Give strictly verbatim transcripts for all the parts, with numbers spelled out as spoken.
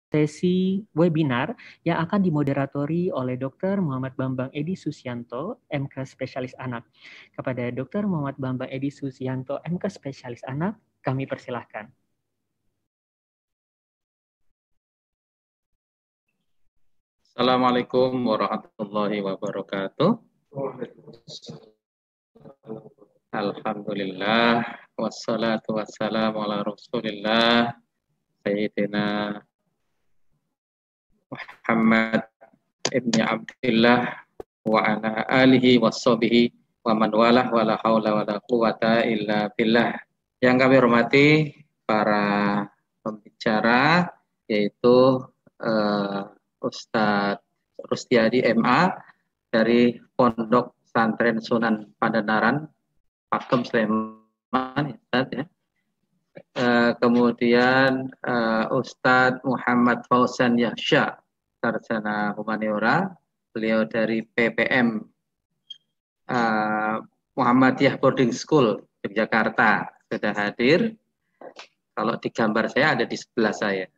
sesi webinar yang akan dimoderatori oleh dokter Muhammad Bambang Edi Susianto, M K Spesialis Anak. Kepada dokter Muhammad Bambang Edi Susianto, M K Spesialis Anak, kami persilahkan. Assalamualaikum warahmatullahi wabarakatuh. Alhamdulillah, wassalatu wassalamu ala rasulillah, Sayyidina Muhammad ibni Abdillah wa ala alihi wa sahbihi wa man walah wa la hawla wa la quwata illa billah. Yang kami hormati para pembicara, yaitu uh, Ustadz Rustiadi M A dari Pondok Pesantren Sunan Pandanaran, Pakem Sleman, ya. Uh, kemudian uh, Ustadz Muhammad Fauzan Yahsya, sarjana humaniora, beliau dari P P M uh, Muhammadiyah Boarding School Yogyakarta sudah hadir. Kalau di gambar saya ada di sebelah saya.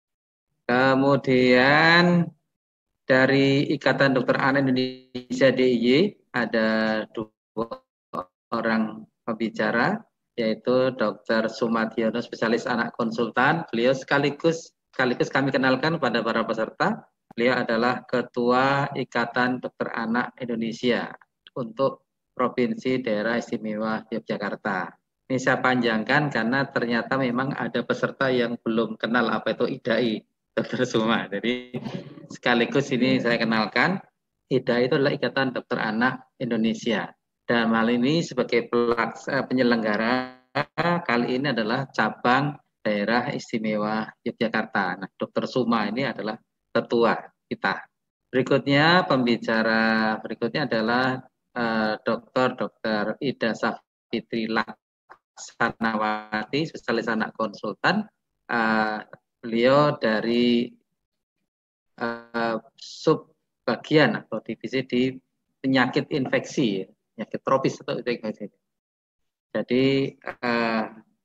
Kemudian dari Ikatan Dokter Anak Indonesia D I Y ada dua orang pembicara, yaitu Dokter Sumadiono, spesialis anak konsultan. Beliau sekaligus sekaligus kami kenalkan pada para peserta. Beliau adalah Ketua Ikatan Dokter Anak Indonesia untuk Provinsi Daerah Istimewa Yogyakarta. Ini saya panjangkan karena ternyata memang ada peserta yang belum kenal apa itu I D A I, Dokter Suma. Jadi sekaligus ini saya kenalkan, I D A I itu adalah Ikatan Dokter Anak Indonesia. Dan hal ini sebagai pelaksana penyelenggara kali ini adalah cabang Daerah Istimewa Yogyakarta. Nah, Dokter Suma ini adalah ketua kita. Berikutnya pembicara berikutnya adalah uh, Dokter Dokter Ida Safitri Laksanawati, spesialis anak konsultan. Uh, beliau dari uh, sub bagian atau divisi di penyakit infeksi, penyakit tropis atau infeksi. Jadi uh,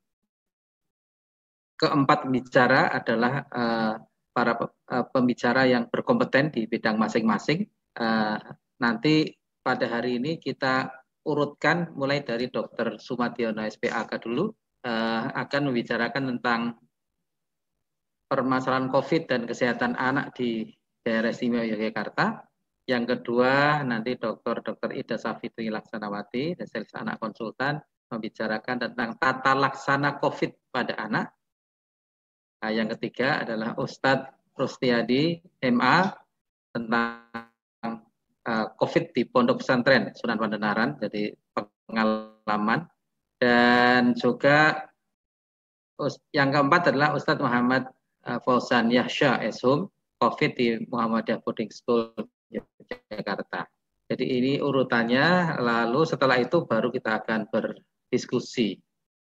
keempat pembicara adalah uh, para uh, pembicara yang berkompeten di bidang masing-masing. Uh, nanti pada hari ini kita urutkan mulai dari Dokter Sumadiono S P A K dulu, uh, akan membicarakan tentang permasalahan COVID dan kesehatan anak di daerah istimewa Yogyakarta. Yang kedua nanti Dokter Dokter Ida Safitri Laksanawati, spesialis anak konsultan, membicarakan tentang tata laksana COVID pada anak. Nah, yang ketiga adalah Ustadz Rustiadi M A tentang uh, COVID di Pondok Pesantren Sunan Pandanaran, jadi pengalaman. Dan juga yang keempat adalah Ustadz Muhammad uh, Fauzan Yahsya S Hum, COVID di Muhammadiyah Boarding School Jakarta. Jadi ini urutannya, lalu setelah itu baru kita akan berdiskusi.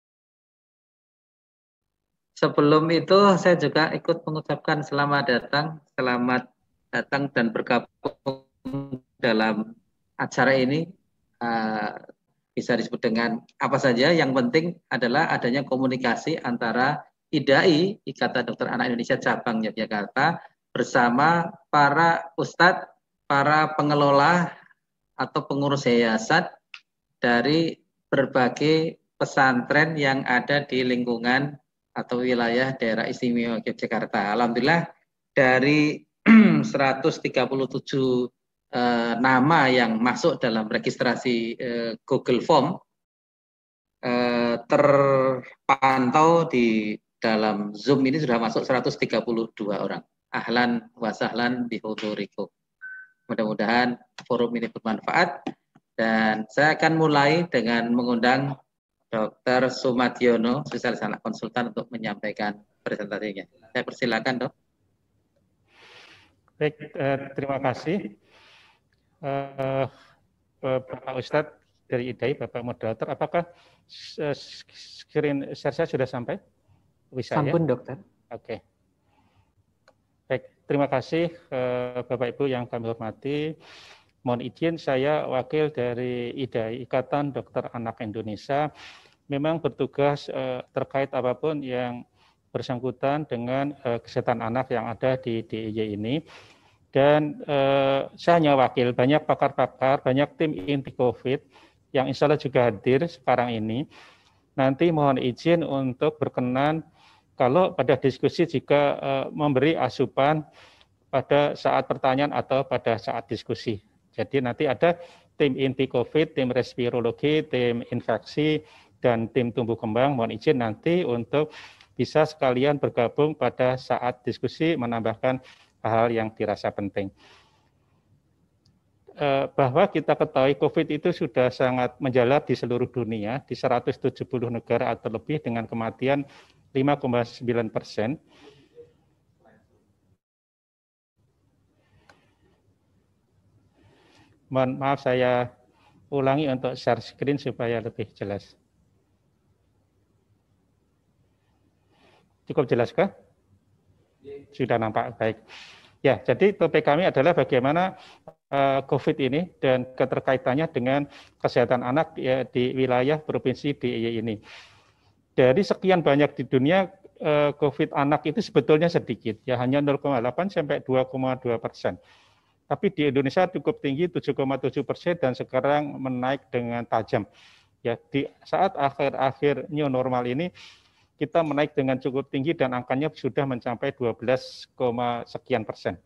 Sebelum itu saya juga ikut mengucapkan selamat datang, selamat datang dan bergabung dalam acara ini. Uh, bisa disebut dengan apa saja, yang penting adalah adanya komunikasi antara I D A I, Ikatan Dokter Anak Indonesia Cabang Yogyakarta, bersama para ustadz, para pengelola atau pengurus yayasan dari berbagai pesantren yang ada di lingkungan atau wilayah daerah istimewa Yogyakarta. Alhamdulillah dari seratus tiga puluh tujuh eh, nama yang masuk dalam registrasi eh, Google Form eh, terpantau di dalam Zoom ini sudah masuk seratus tiga puluh dua orang. Ahlan wa sahlan bihudurikum. Mudah-mudahan forum ini bermanfaat, dan saya akan mulai dengan mengundang Dokter Sumadiono, spesialis anak konsultan, untuk menyampaikan presentasinya. Saya persilakan, Dok. Baik, eh, terima kasih. Eh, Bapak Ustadz dari I D A I, Bapak Moderator, apakah screen share saya sudah sampai? Bisa, Sampun, ya? Dokter. Oke. Baik, terima kasih eh, Bapak Ibu yang kami hormati. Mohon izin, saya wakil dari I D A I, Ikatan Dokter Anak Indonesia, memang bertugas eh, terkait apapun yang bersangkutan dengan uh, kesehatan anak yang ada di D I Y ini. Dan uh, saya hanya wakil, banyak pakar-pakar, banyak tim inti COVID yang insya Allah juga hadir sekarang ini. Nanti mohon izin untuk berkenan kalau pada diskusi jika uh, memberi asupan pada saat pertanyaan atau pada saat diskusi. Jadi nanti ada tim inti COVID, tim respirologi, tim infeksi, dan tim tumbuh kembang. Mohon izin nanti untuk bisa sekalian bergabung pada saat diskusi menambahkan hal yang dirasa penting. Bahwa kita ketahui COVID itu sudah sangat menjalar di seluruh dunia, di seratus tujuh puluh negara atau lebih dengan kematian lima koma sembilan persen. Mohon maaf saya ulangi untuk share screen supaya lebih jelas. Cukup jelaskah? Sudah nampak, baik. Ya, jadi topik kami adalah bagaimana uh, COVID ini dan keterkaitannya dengan kesehatan anak ya, di wilayah provinsi D I Y ini. Dari sekian banyak di dunia, uh, COVID anak itu sebetulnya sedikit, ya hanya nol koma delapan sampai dua koma dua persen. Tapi di Indonesia cukup tinggi tujuh koma tujuh persen dan sekarang menaik dengan tajam. Ya, di saat akhir-akhir new normal ini kita menaik dengan cukup tinggi dan angkanya sudah mencapai dua belas, sekian persen.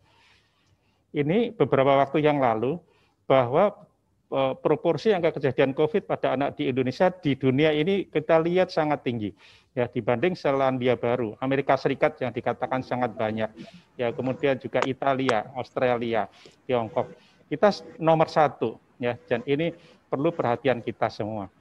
Ini beberapa waktu yang lalu bahwa e, proporsi angka kejadian COVID pada anak di Indonesia di dunia ini kita lihat sangat tinggi. Ya, dibanding Selandia Baru, Amerika Serikat yang dikatakan sangat banyak. Ya, kemudian juga Italia, Australia, Tiongkok. Kita nomor satu, ya, dan ini perlu perhatian kita semua.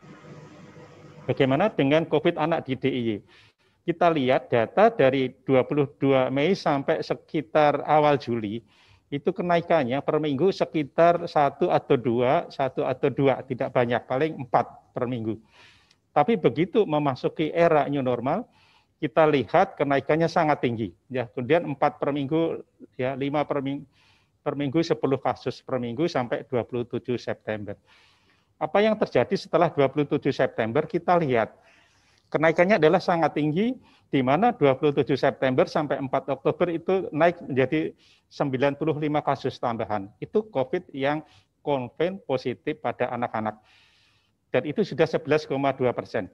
Bagaimana dengan COVID anak di D I Y? Kita lihat data dari dua puluh dua Mei sampai sekitar awal Juli, itu kenaikannya per minggu sekitar satu atau dua, satu atau dua, tidak banyak, paling empat per minggu. Tapi begitu memasuki era new normal, kita lihat kenaikannya sangat tinggi. Ya, kemudian empat per minggu, ya lima per minggu, per minggu sepuluh kasus per minggu sampai dua puluh tujuh September. Apa yang terjadi setelah dua puluh tujuh September, kita lihat kenaikannya adalah sangat tinggi, di mana dua puluh tujuh September sampai empat Oktober itu naik menjadi sembilan puluh lima kasus tambahan. Itu COVID yang konfirm positif pada anak-anak. Dan itu sudah sebelas koma dua persen.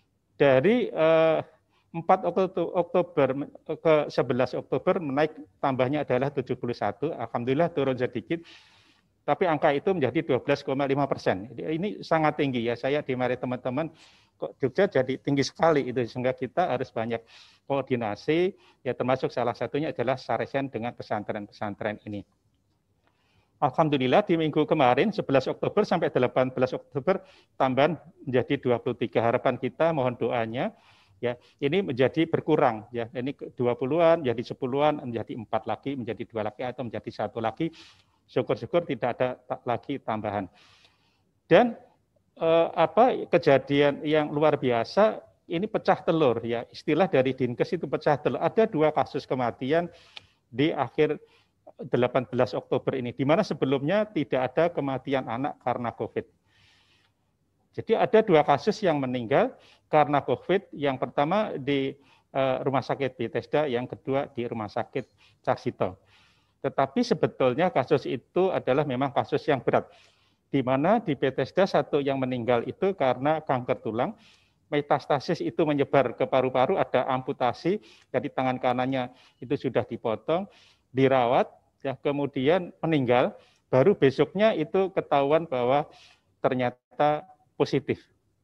Dari eh, empat Oktober ke sebelas Oktober menaik tambahnya adalah tujuh puluh satu, alhamdulillah turun sedikit. Tapi angka itu menjadi dua belas koma lima persen. Ini sangat tinggi ya. Saya dimari teman-teman, kok Jogja jadi tinggi sekali itu, sehingga kita harus banyak koordinasi. Ya, termasuk salah satunya adalah saresen dengan pesantren-pesantren ini. Alhamdulillah di minggu kemarin sebelas Oktober sampai delapan belas Oktober tambahan menjadi dua puluh tiga. Harapan kita mohon doanya ya ini menjadi berkurang ya. Ini dua puluhan jadi sepuluhan menjadi empat lagi, menjadi dua lagi atau menjadi satu lagi. Syukur-syukur tidak ada lagi tambahan. Dan eh, apa kejadian yang luar biasa ini pecah telur ya, istilah dari Dinkes itu pecah telur. Ada dua kasus kematian di akhir delapan belas Oktober ini, di mana sebelumnya tidak ada kematian anak karena COVID. Jadi ada dua kasus yang meninggal karena COVID. Yang pertama di eh, Rumah Sakit Bethesda, yang kedua di Rumah Sakit Carsito. Tetapi sebetulnya kasus itu adalah memang kasus yang berat. Di mana di Bethesda satu yang meninggal itu karena kanker tulang, metastasis itu menyebar ke paru-paru, ada amputasi, jadi tangan kanannya itu sudah dipotong, dirawat, ya kemudian meninggal, baru besoknya itu ketahuan bahwa ternyata positif.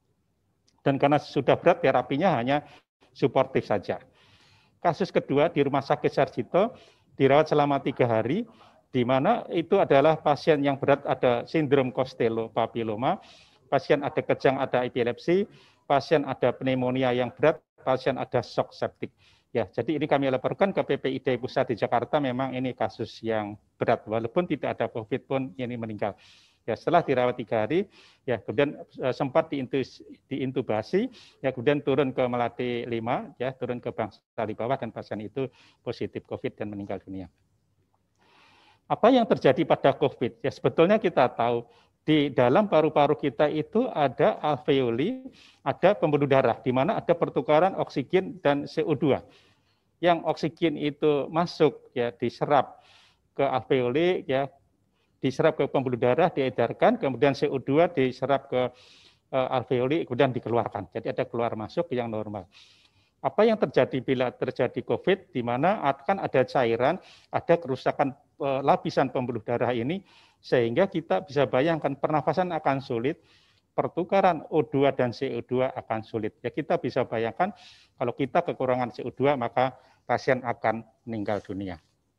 Dan karena sudah berat, terapinya hanya suportif saja. Kasus kedua di Rumah Sakit Sarjito, dirawat selama tiga hari, di mana itu adalah pasien yang berat, ada sindrom Costello papilloma, pasien ada kejang, ada epilepsi, pasien ada pneumonia yang berat, pasien ada shock septik. Ya, jadi ini kami laporkan ke P P I D Pusat di Jakarta, memang ini kasus yang berat, walaupun tidak ada COVID pun ini meninggal. Ya, setelah dirawat tiga hari, ya kemudian sempat diintubasi, ya kemudian turun ke Melati lima, ya turun ke Bangsali bawah, dan pasien itu positif COVID dan meninggal dunia. Apa yang terjadi pada COVID? Ya sebetulnya kita tahu Di dalam paru-paru kita itu ada alveoli, ada pembuluh darah, di mana ada pertukaran oksigen dan C O dua. Yang oksigen itu masuk ya diserap ke alveoli ya, diserap ke pembuluh darah, diedarkan, kemudian C O dua diserap ke uh, alveoli, kemudian dikeluarkan. Jadi ada keluar masuk yang normal. Apa yang terjadi bila terjadi COVID, di mana akan ada cairan, ada kerusakan uh, lapisan pembuluh darah ini, sehingga kita bisa bayangkan pernafasan akan sulit, pertukaran O dua dan C O dua akan sulit. Ya kita bisa bayangkan kalau kita kekurangan C O dua maka pasien akan meninggal dunia.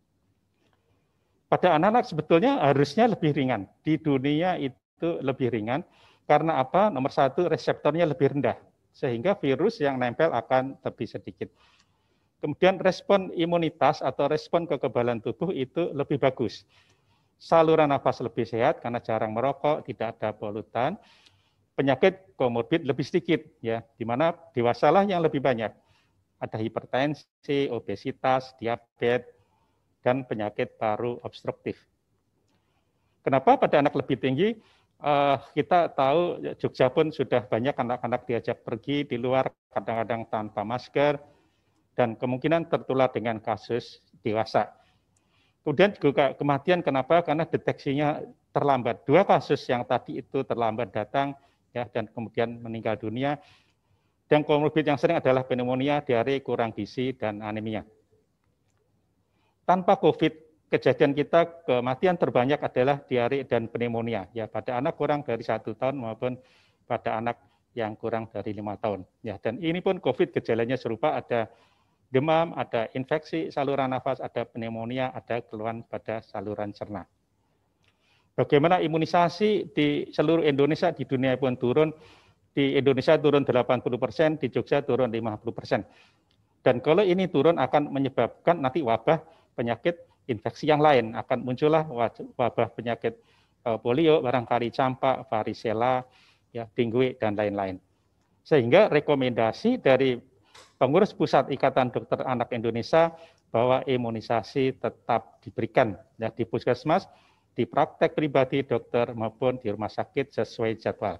Pada anak-anak sebetulnya harusnya lebih ringan. Di dunia itu lebih ringan karena apa? Nomor satu, reseptornya lebih rendah sehingga virus yang nempel akan lebih sedikit. Kemudian respon imunitas atau respon kekebalan tubuh itu lebih bagus. Saluran nafas lebih sehat karena jarang merokok, tidak ada polutan. Penyakit komorbid lebih sedikit, ya, di mana dewasalah yang lebih banyak. Ada hipertensi, obesitas, diabetes, dan penyakit paru obstruktif. Kenapa pada anak lebih tinggi? Uh, kita tahu Jogja pun sudah banyak anak-anak diajak pergi di luar, kadang-kadang tanpa masker, dan kemungkinan tertular dengan kasus dewasa. Kemudian juga kematian, kenapa? Karena deteksinya terlambat. Dua kasus yang tadi itu terlambat datang, ya, dan kemudian meninggal dunia. Dan komorbid yang sering adalah pneumonia, diare, kurang gizi, dan anemia. Tanpa COVID, kejadian kita kematian terbanyak adalah diare dan pneumonia. Ya, pada anak kurang dari satu tahun maupun pada anak yang kurang dari lima tahun. Ya, dan ini pun COVID gejalanya serupa, ada demam, ada infeksi saluran nafas, ada pneumonia, ada keluhan pada saluran cerna. Bagaimana imunisasi di seluruh Indonesia, di dunia pun turun, di Indonesia turun delapan puluh persen, di Jogja turun lima puluh persen. Dan kalau ini turun akan menyebabkan nanti wabah penyakit infeksi yang lain, akan muncullah wabah penyakit polio, barangkali campak, varicella, ya, dengue, dan lain-lain. Sehingga rekomendasi dari Pengurus Pusat Ikatan Dokter Anak Indonesia bahwa imunisasi tetap diberikan ya, di puskesmas, di praktek pribadi dokter maupun di rumah sakit sesuai jadwal.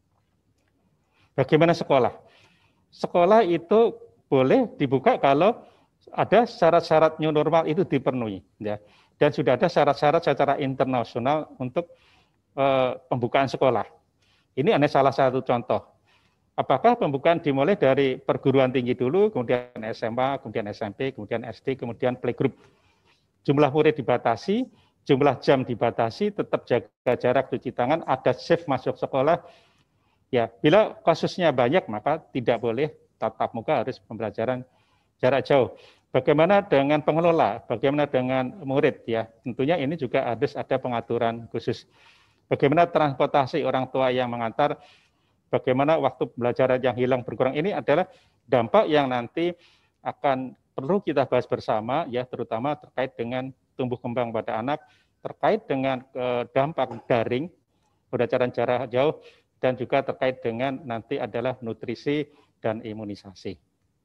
Bagaimana sekolah? Sekolah itu boleh dibuka kalau ada syarat-syarat new normal itu dipenuhi, ya. Dan sudah ada syarat-syarat secara internasional untuk uh, pembukaan sekolah. Ini hanya salah satu contoh. Apakah pembukaan dimulai dari perguruan tinggi dulu, kemudian S M A, kemudian S M P, kemudian S D, kemudian playgroup. Jumlah murid dibatasi, jumlah jam dibatasi, tetap jaga jarak, cuci tangan, ada shift masuk sekolah. Ya, bila kasusnya banyak, maka tidak boleh tatap muka, harus pembelajaran jarak jauh. Bagaimana dengan pengelola? Bagaimana dengan murid? Ya, tentunya ini juga harus ada pengaturan khusus. Bagaimana transportasi orang tua yang mengantar? Bagaimana waktu pembelajaran yang hilang berkurang? Ini adalah dampak yang nanti akan perlu kita bahas bersama, ya, terutama terkait dengan tumbuh kembang pada anak, terkait dengan eh, dampak daring, pembelajaran jarak jauh, dan juga terkait dengan nanti adalah nutrisi dan imunisasi.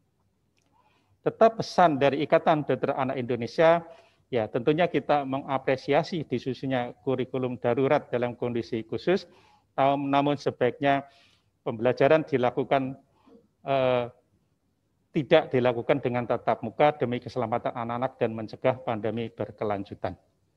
Tetap pesan dari Ikatan Dokter Anak Indonesia, ya tentunya kita mengapresiasi disusunnya kurikulum darurat dalam kondisi khusus, namun sebaiknya pembelajaran dilakukan eh, tidak dilakukan dengan tatap muka demi keselamatan anak-anak dan mencegah pandemi berkelanjutan.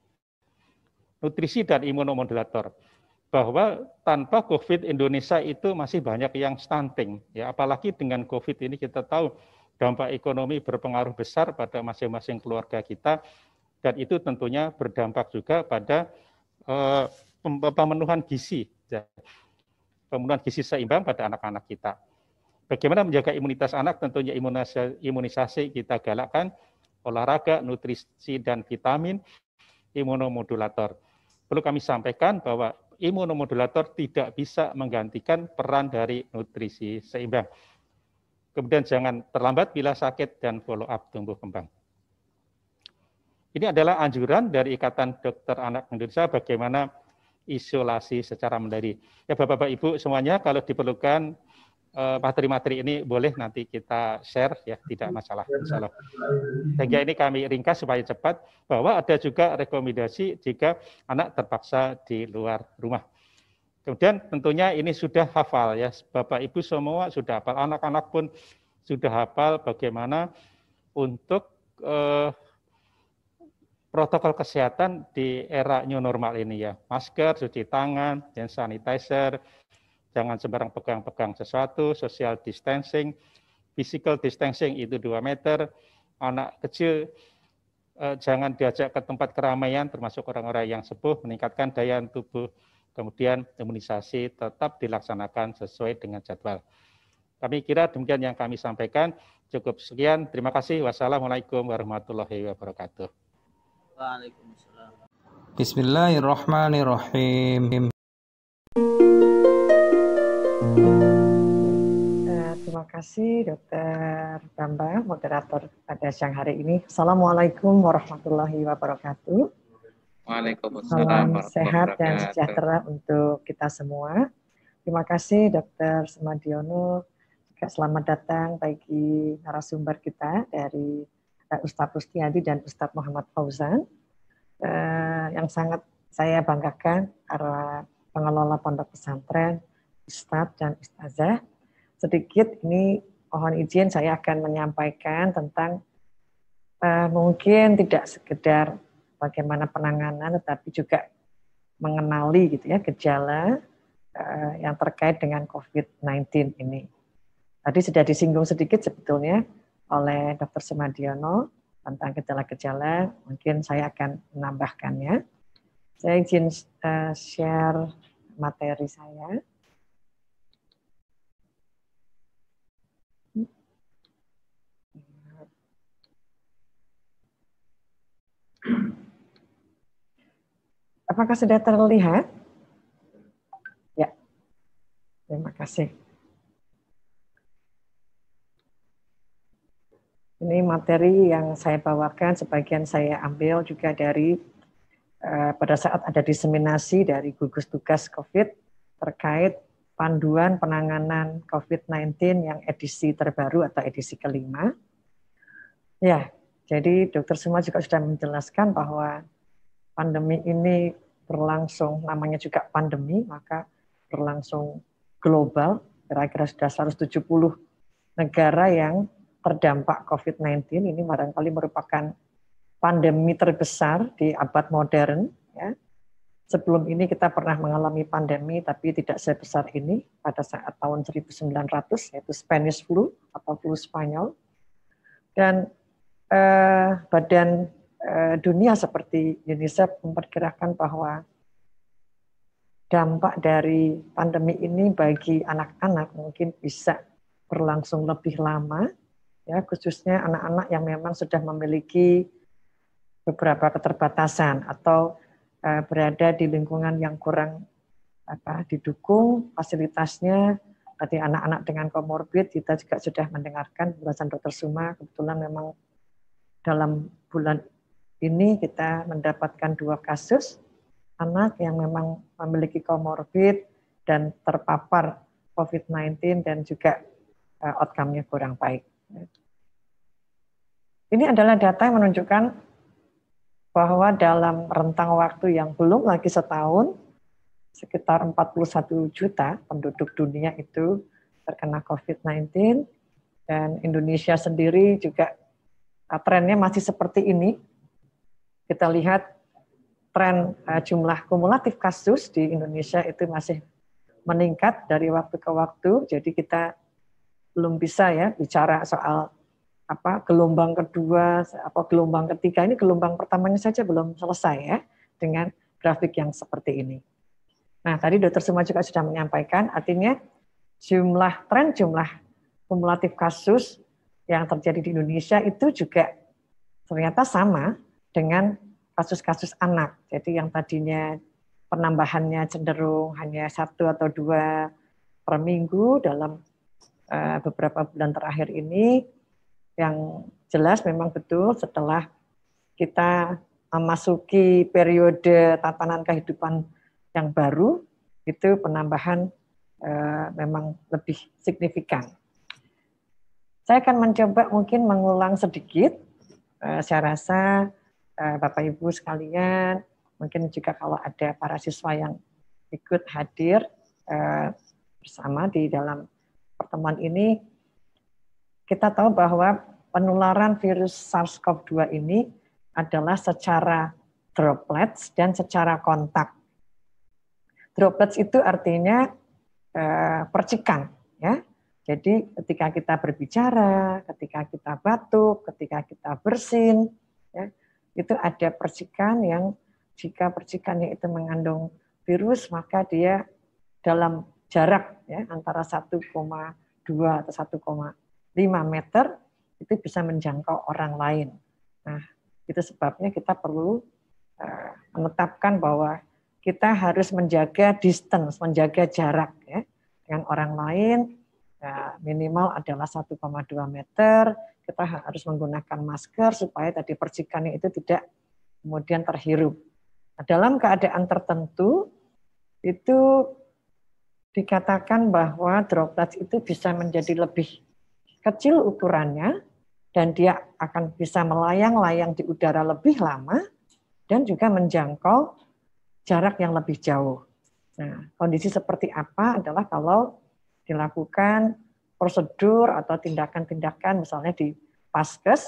Nutrisi dan imunomodulator, bahwa tanpa COVID Indonesia itu masih banyak yang stunting, ya apalagi dengan COVID ini kita tahu dampak ekonomi berpengaruh besar pada masing-masing keluarga kita, dan itu tentunya berdampak juga pada eh, pemenuhan gizi. Ya. Pemenuhan gizi seimbang pada anak-anak kita. Bagaimana menjaga imunitas anak? Tentunya imunisasi, imunisasi kita galakkan, olahraga, nutrisi, dan vitamin, imunomodulator. Perlu kami sampaikan bahwa imunomodulator tidak bisa menggantikan peran dari nutrisi seimbang. Kemudian jangan terlambat bila sakit dan follow up tumbuh kembang. Ini adalah anjuran dari Ikatan Dokter Anak Indonesia bagaimana isolasi secara mandiri. Ya Bapak-Bapak Ibu semuanya, kalau diperlukan materi-materi ini boleh nanti kita share, ya tidak masalah. Insyaallah. Sehingga ini kami ringkas supaya cepat, bahwa ada juga rekomendasi jika anak terpaksa di luar rumah. Kemudian tentunya ini sudah hafal ya, Bapak Ibu semua sudah hafal, anak-anak pun sudah hafal bagaimana untuk eh, protokol kesehatan di era new normal ini ya. Masker, cuci tangan, hand sanitizer, jangan sembarang pegang-pegang sesuatu, social distancing, physical distancing itu dua meter, anak kecil eh, jangan diajak ke tempat keramaian termasuk orang-orang yang sepuh, meningkatkan daya tubuh, kemudian imunisasi tetap dilaksanakan sesuai dengan jadwal. Kami kira demikian yang kami sampaikan. Cukup sekian. Terima kasih. Wassalamualaikum warahmatullahi wabarakatuh. Waalaikumsalam. Bismillahirrahmanirrahim. Terima kasih Dokter Bambang, moderator pada siang hari ini. Assalamualaikum warahmatullahi wabarakatuh. Waalaikumsalam. Salam sehat dan sejahtera untuk kita semua. Terima kasih Dokter Sumadiono. Juga selamat datang bagi narasumber kita dari uh, Ustadz Rustiadi dan Ustadz Muhammad Fauzan. Uh, yang sangat saya banggakan para pengelola pondok pesantren, Ustadz dan Ustazah. Sedikit ini mohon izin saya akan menyampaikan tentang uh, mungkin tidak sekedar bagaimana penanganan tetapi juga mengenali gitu ya gejala uh, yang terkait dengan covid sembilan belas ini. Tadi sudah disinggung sedikit sebetulnya oleh Dokter Sumadiono tentang gejala-gejala, mungkin saya akan menambahkannya. Saya izin uh, share materi saya. Apakah sudah terlihat? Ya, terima kasih. Ini materi yang saya bawakan, sebagian saya ambil juga dari uh, pada saat ada diseminasi dari gugus tugas COVID terkait panduan penanganan covid sembilan belas yang edisi terbaru atau edisi kelima. Ya, jadi Dokter Suma juga sudah menjelaskan bahwa pandemi ini berlangsung, namanya juga pandemi, maka berlangsung global, kira-kira sudah seratus tujuh puluh negara yang terdampak covid sembilan belas. Ini barangkali merupakan pandemi terbesar di abad modern. Ya. Sebelum ini kita pernah mengalami pandemi, tapi tidak sebesar ini pada saat tahun seribu sembilan ratus, yaitu Spanish flu atau flu Spanyol. Dan eh, badan dunia seperti UNICEF memperkirakan bahwa dampak dari pandemi ini bagi anak-anak mungkin bisa berlangsung lebih lama, ya khususnya anak-anak yang memang sudah memiliki beberapa keterbatasan atau uh, berada di lingkungan yang kurang apa, didukung fasilitasnya. Berarti anak-anak dengan komorbid, kita juga sudah mendengarkan penjelasan Dokter Suma, kebetulan memang dalam bulan ini kita mendapatkan dua kasus anak yang memang memiliki komorbid dan terpapar covid sembilan belas dan juga uh, outcome-nya kurang baik. Ini adalah data yang menunjukkan bahwa dalam rentang waktu yang belum lagi setahun, sekitar empat puluh satu juta penduduk dunia itu terkena covid sembilan belas dan Indonesia sendiri juga uh, trennya masih seperti ini. Kita lihat tren uh, jumlah kumulatif kasus di Indonesia itu masih meningkat dari waktu ke waktu. Jadi kita belum bisa ya bicara soal apa gelombang kedua, apa gelombang ketiga. Ini gelombang pertamanya saja belum selesai ya dengan grafik yang seperti ini. Nah, tadi Dokter Suma juga sudah menyampaikan, artinya jumlah tren jumlah kumulatif kasus yang terjadi di Indonesia itu juga ternyata sama dengan kasus-kasus anak. Jadi yang tadinya penambahannya cenderung hanya satu atau dua per minggu dalam uh, beberapa bulan terakhir ini, yang jelas memang betul setelah kita memasuki periode tatanan kehidupan yang baru, itu penambahan uh, memang lebih signifikan. Saya akan mencoba mungkin mengulang sedikit, uh, saya rasa Bapak Ibu sekalian, mungkin juga kalau ada para siswa yang ikut hadir eh, bersama di dalam pertemuan ini. Kita tahu bahwa penularan virus SARS-CoV dua ini adalah secara droplets dan secara kontak. Droplets itu artinya eh, percikan, ya. Jadi ketika kita berbicara, ketika kita batuk, ketika kita bersin, ya, itu ada percikan yang jika percikannya itu mengandung virus, maka dia dalam jarak ya, antara satu koma dua atau satu koma lima meter itu bisa menjangkau orang lain. Nah, itu sebabnya kita perlu uh, menetapkan bahwa kita harus menjaga distance, menjaga jarak ya, dengan orang lain. Ya, minimal adalah satu koma dua meter, kita harus menggunakan masker supaya tadi percikannya itu tidak kemudian terhirup. Nah, dalam keadaan tertentu, itu dikatakan bahwa droplet itu bisa menjadi lebih kecil ukurannya, dan dia akan bisa melayang-layang di udara lebih lama, dan juga menjangkau jarak yang lebih jauh. Nah, kondisi seperti apa adalah kalau dilakukan prosedur atau tindakan-tindakan misalnya di paskes,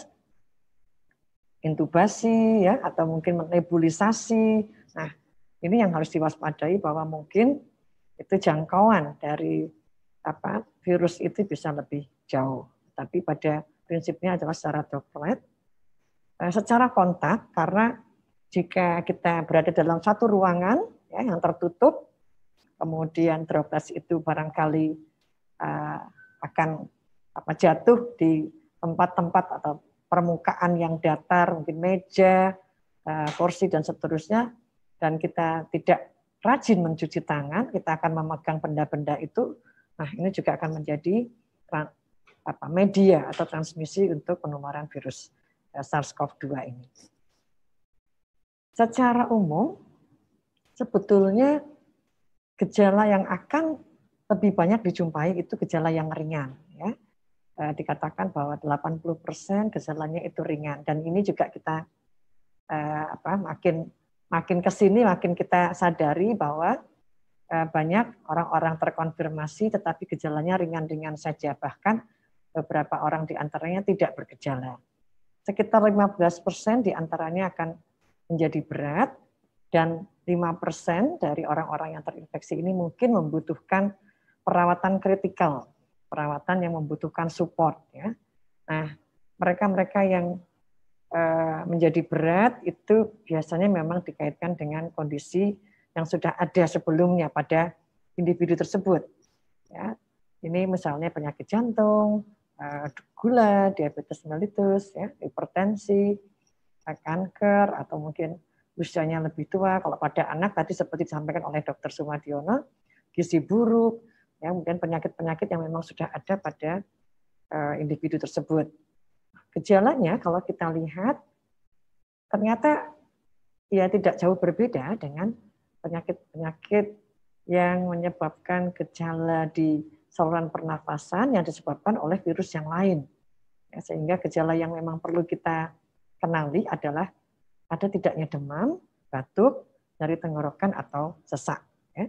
intubasi ya, atau mungkin nebulisasi. Nah, ini yang harus diwaspadai bahwa mungkin itu jangkauan dari apa virus itu bisa lebih jauh. Tapi pada prinsipnya adalah secara droplet, secara kontak, karena jika kita berada dalam satu ruangan ya, yang tertutup, kemudian droplet itu barangkali uh, akan apa, jatuh di tempat-tempat atau permukaan yang datar, mungkin meja, uh, kursi, dan seterusnya, dan kita tidak rajin mencuci tangan, kita akan memegang benda-benda itu, nah ini juga akan menjadi apa, media atau transmisi untuk penularan virus uh, SARS-CoV dua ini. Secara umum, sebetulnya gejala yang akan lebih banyak dijumpai itu gejala yang ringan. Ya. E, dikatakan bahwa delapan puluh persen gejalanya itu ringan. Dan ini juga kita e, apa, makin makin kesini makin kita sadari bahwa e, banyak orang-orang terkonfirmasi tetapi gejalanya ringan-ringan saja. Bahkan beberapa orang di antaranya tidak bergejala. Sekitar lima belas persen di antaranya akan menjadi berat, dan lima persen dari orang-orang yang terinfeksi ini mungkin membutuhkan perawatan kritikal, perawatan yang membutuhkan support. Ya. Nah, mereka-mereka yang uh, menjadi berat itu biasanya memang dikaitkan dengan kondisi yang sudah ada sebelumnya pada individu tersebut. Ya. Ini misalnya penyakit jantung, uh, gula, diabetes mellitus, ya, hipertensi, kanker, atau mungkin usianya lebih tua. Kalau pada anak tadi seperti disampaikan oleh dokter Sumadiono, gizi buruk, ya, mungkin penyakit-penyakit yang memang sudah ada pada uh, individu tersebut. Gejalanya kalau kita lihat ternyata ya tidak jauh berbeda dengan penyakit-penyakit yang menyebabkan gejala di saluran pernafasan yang disebabkan oleh virus yang lain. Ya, sehingga gejala yang memang perlu kita kenali adalah ada tidaknya demam, batuk, nyeri tenggorokan, atau sesak. Ya.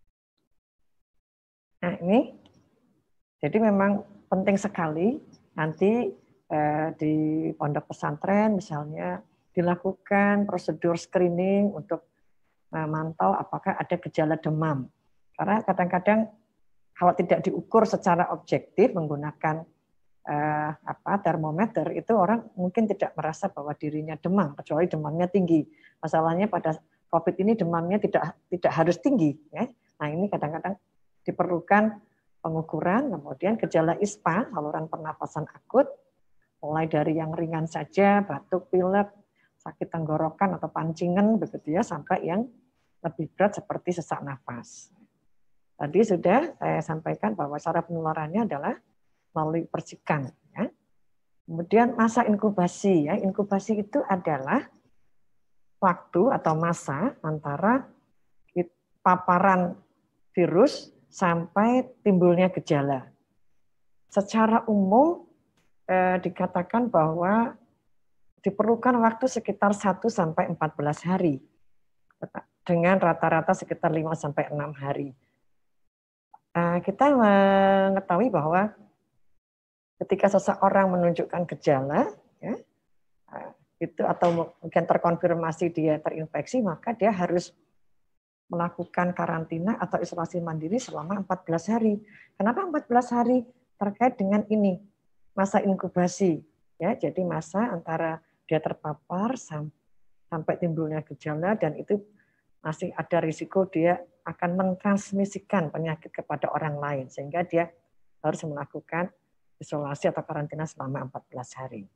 Nah ini, jadi memang penting sekali nanti eh, di pondok pesantren misalnya dilakukan prosedur screening untuk memantau apakah ada gejala demam. Karena kadang-kadang kalau tidak diukur secara objektif menggunakan Uh, apa termometer, itu orang mungkin tidak merasa bahwa dirinya demam kecuali demamnya tinggi. Masalahnya pada COVID ini demamnya tidak tidak harus tinggi. Ya. Nah ini kadang-kadang diperlukan pengukuran, kemudian gejala I S P A, saluran pernapasan akut, mulai dari yang ringan saja, batuk, pilek, sakit tenggorokan atau pancingan, begitu ya, sampai yang lebih berat seperti sesak nafas. Tadi sudah saya sampaikan bahwa cara penularannya adalah melalui percikan. Ya. Kemudian masa inkubasi. Ya. Inkubasi itu adalah waktu atau masa antara paparan virus sampai timbulnya gejala. Secara umum eh, dikatakan bahwa diperlukan waktu sekitar satu sampai empat belas hari. dengan rata-rata sekitar lima sampai enam hari. Kita mengetahui bahwa ketika seseorang menunjukkan gejala, ya, itu atau mungkin terkonfirmasi dia terinfeksi, maka dia harus melakukan karantina atau isolasi mandiri selama empat belas hari. Kenapa empat belas hari? Terkait dengan ini, masa inkubasi. Ya, jadi masa antara dia terpapar sampai timbulnya gejala, dan itu masih ada risiko dia akan mentransmisikan penyakit kepada orang lain, sehingga dia harus melakukan isolasi atau karantina selama empat belas hari.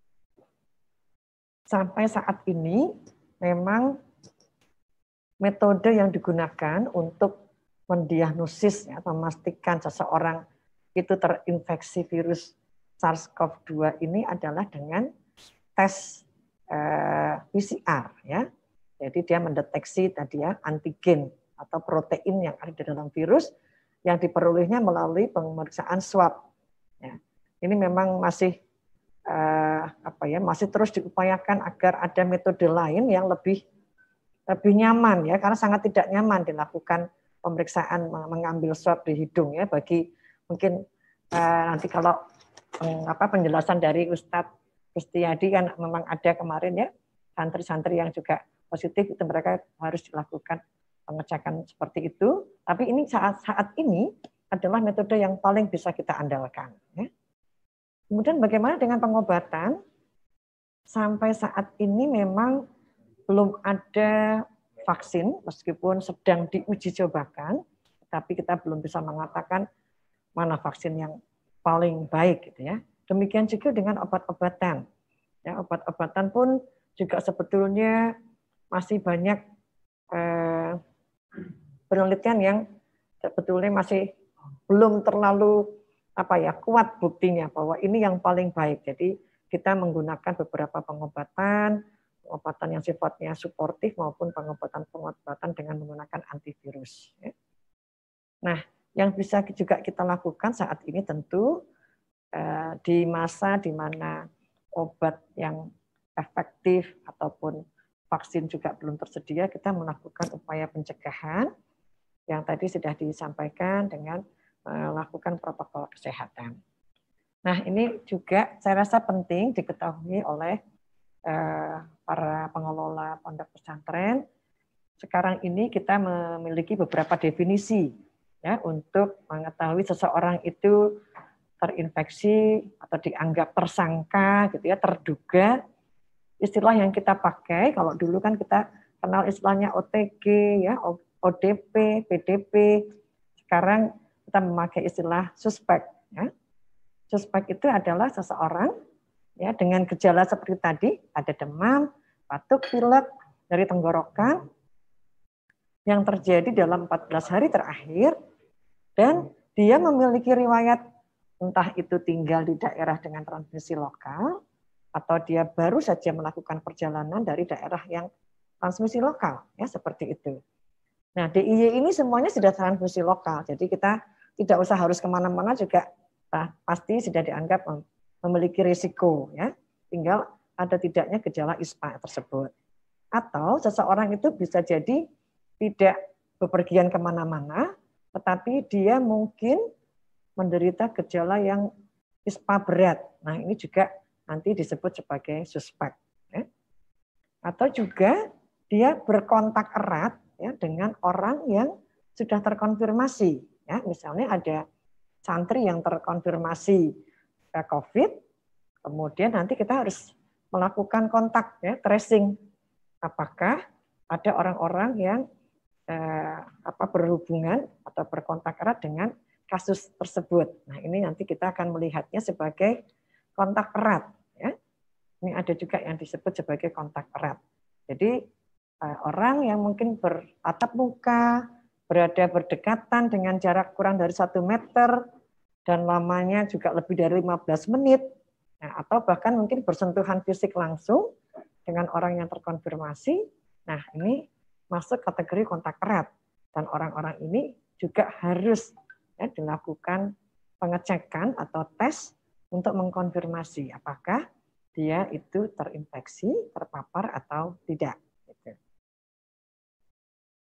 Sampai saat ini memang metode yang digunakan untuk mendiagnosis, ya, memastikan seseorang itu terinfeksi virus SARS-CoV dua ini adalah dengan tes eh, P C R, ya. Jadi dia mendeteksi tadi ya antigen atau protein yang ada di dalam virus yang diperolehnya melalui pemeriksaan swab. Ya. Ini memang masih eh, apa ya masih terus diupayakan agar ada metode lain yang lebih lebih nyaman, ya, karena sangat tidak nyaman dilakukan pemeriksaan mengambil swab di hidung, ya, bagi mungkin eh, nanti kalau eh, apa penjelasan dari Ustadz Kristiadi kan memang ada kemarin, ya, santri-santri yang juga positif itu mereka harus dilakukan pengecekan seperti itu. Tapi ini saat saat ini adalah metode yang paling bisa kita andalkan. Ya. Kemudian bagaimana dengan pengobatan? Sampai saat ini memang belum ada vaksin, meskipun sedang diuji cobakan, tapi kita belum bisa mengatakan mana vaksin yang paling baik, gitu ya. Demikian juga dengan obat-obatan. Ya, obat-obatan pun juga sebetulnya masih banyak eh, penelitian yang sebetulnya masih belum terlalu apa ya kuat buktinya bahwa ini yang paling baik. Jadi kita menggunakan beberapa pengobatan, pengobatan yang sifatnya suportif maupun pengobatan-pengobatan dengan menggunakan antivirus. Ya. Nah, yang bisa juga kita lakukan saat ini tentu eh, di masa di mana obat yang efektif ataupun vaksin juga belum tersedia, kita melakukan upaya pencegahan yang tadi sudah disampaikan dengan melakukan protokol kesehatan. Nah, ini juga saya rasa penting diketahui oleh eh, para pengelola pondok pesantren. Sekarang ini kita memiliki beberapa definisi, ya, untuk mengetahui seseorang itu terinfeksi atau dianggap tersangka, gitu ya, terduga. Istilah yang kita pakai, kalau dulu kan kita kenal istilahnya O T G, ya, O D P, P D P. Sekarang kita memakai istilah suspek. Ya. Suspek itu adalah seseorang, ya, dengan gejala seperti tadi, ada demam, batuk, pilek, dari tenggorokan, yang terjadi dalam empat belas hari terakhir, dan dia memiliki riwayat, entah itu tinggal di daerah dengan transmisi lokal, atau dia baru saja melakukan perjalanan dari daerah yang transmisi lokal, ya, seperti itu. Nah, D I Y ini semuanya sudah transmisi lokal, jadi kita tidak usah harus kemana-mana juga nah, pasti sudah dianggap memiliki risiko, ya. Tinggal ada tidaknya gejala I S P A tersebut. Atau seseorang itu bisa jadi tidak bepergian kemana-mana, tetapi dia mungkin menderita gejala yang I S P A berat. Nah, ini juga nanti disebut sebagai suspek. Ya. Atau juga dia berkontak erat, ya, dengan orang yang sudah terkonfirmasi. Ya. Misalnya ada santri yang terkonfirmasi COVID, kemudian nanti kita harus melakukan kontak, ya, tracing. Apakah ada orang-orang yang eh, apa berhubungan atau berkontak erat dengan kasus tersebut. Nah, ini nanti kita akan melihatnya sebagai kontak erat, ya. Ini ada juga yang disebut sebagai kontak erat. Jadi eh, orang yang mungkin bertatap muka, berada berdekatan dengan jarak kurang dari satu meter dan lamanya juga lebih dari lima belas menit, nah, atau bahkan mungkin bersentuhan fisik langsung dengan orang yang terkonfirmasi. Nah, ini masuk kategori kontak erat, dan orang-orang ini juga harus, ya, dilakukan pengecekan atau tes untuk mengkonfirmasi apakah dia itu terinfeksi, terpapar atau tidak.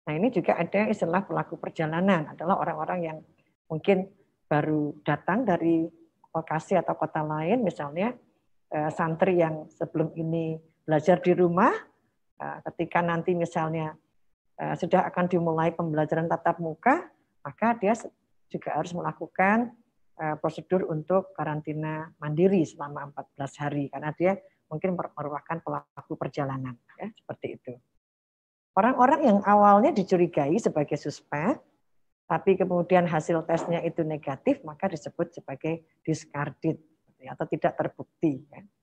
Nah ini juga ada istilah pelaku perjalanan, adalah orang-orang yang mungkin baru datang dari lokasi atau kota lain, misalnya eh, santri yang sebelum ini belajar di rumah, eh, ketika nanti misalnya eh, sudah akan dimulai pembelajaran tatap muka, maka dia juga harus melakukan eh, prosedur untuk karantina mandiri selama empat belas hari, karena dia mungkin merupakan pelaku perjalanan, ya, seperti itu. Orang-orang yang awalnya dicurigai sebagai suspek, tapi kemudian hasil tesnya itu negatif, maka disebut sebagai discarded atau tidak terbukti.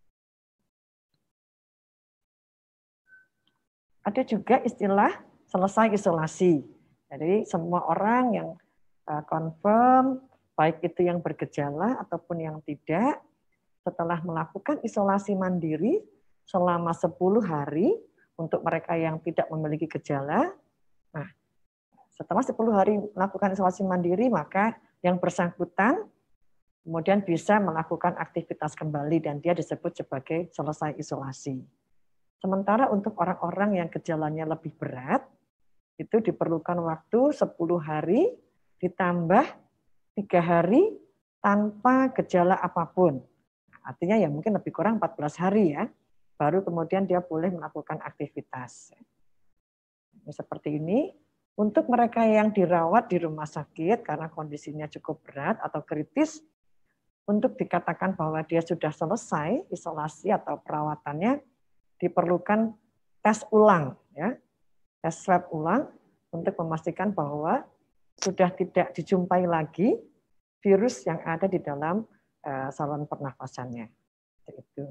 Ada juga istilah selesai isolasi. Jadi semua orang yang confirm, baik itu yang bergejala ataupun yang tidak, setelah melakukan isolasi mandiri selama sepuluh hari, untuk mereka yang tidak memiliki gejala, nah setelah sepuluh hari melakukan isolasi mandiri, maka yang bersangkutan kemudian bisa melakukan aktivitas kembali dan dia disebut sebagai selesai isolasi. Sementara untuk orang-orang yang gejalanya lebih berat, itu diperlukan waktu sepuluh hari ditambah tiga hari tanpa gejala apapun. Artinya ya mungkin lebih kurang empat belas hari ya, baru kemudian dia boleh melakukan aktivitas. Ini seperti ini. Untuk mereka yang dirawat di rumah sakit karena kondisinya cukup berat atau kritis, untuk dikatakan bahwa dia sudah selesai isolasi atau perawatannya, diperlukan tes ulang, ya, tes swab ulang untuk memastikan bahwa sudah tidak dijumpai lagi virus yang ada di dalam uh, saluran pernafasannya. Itu.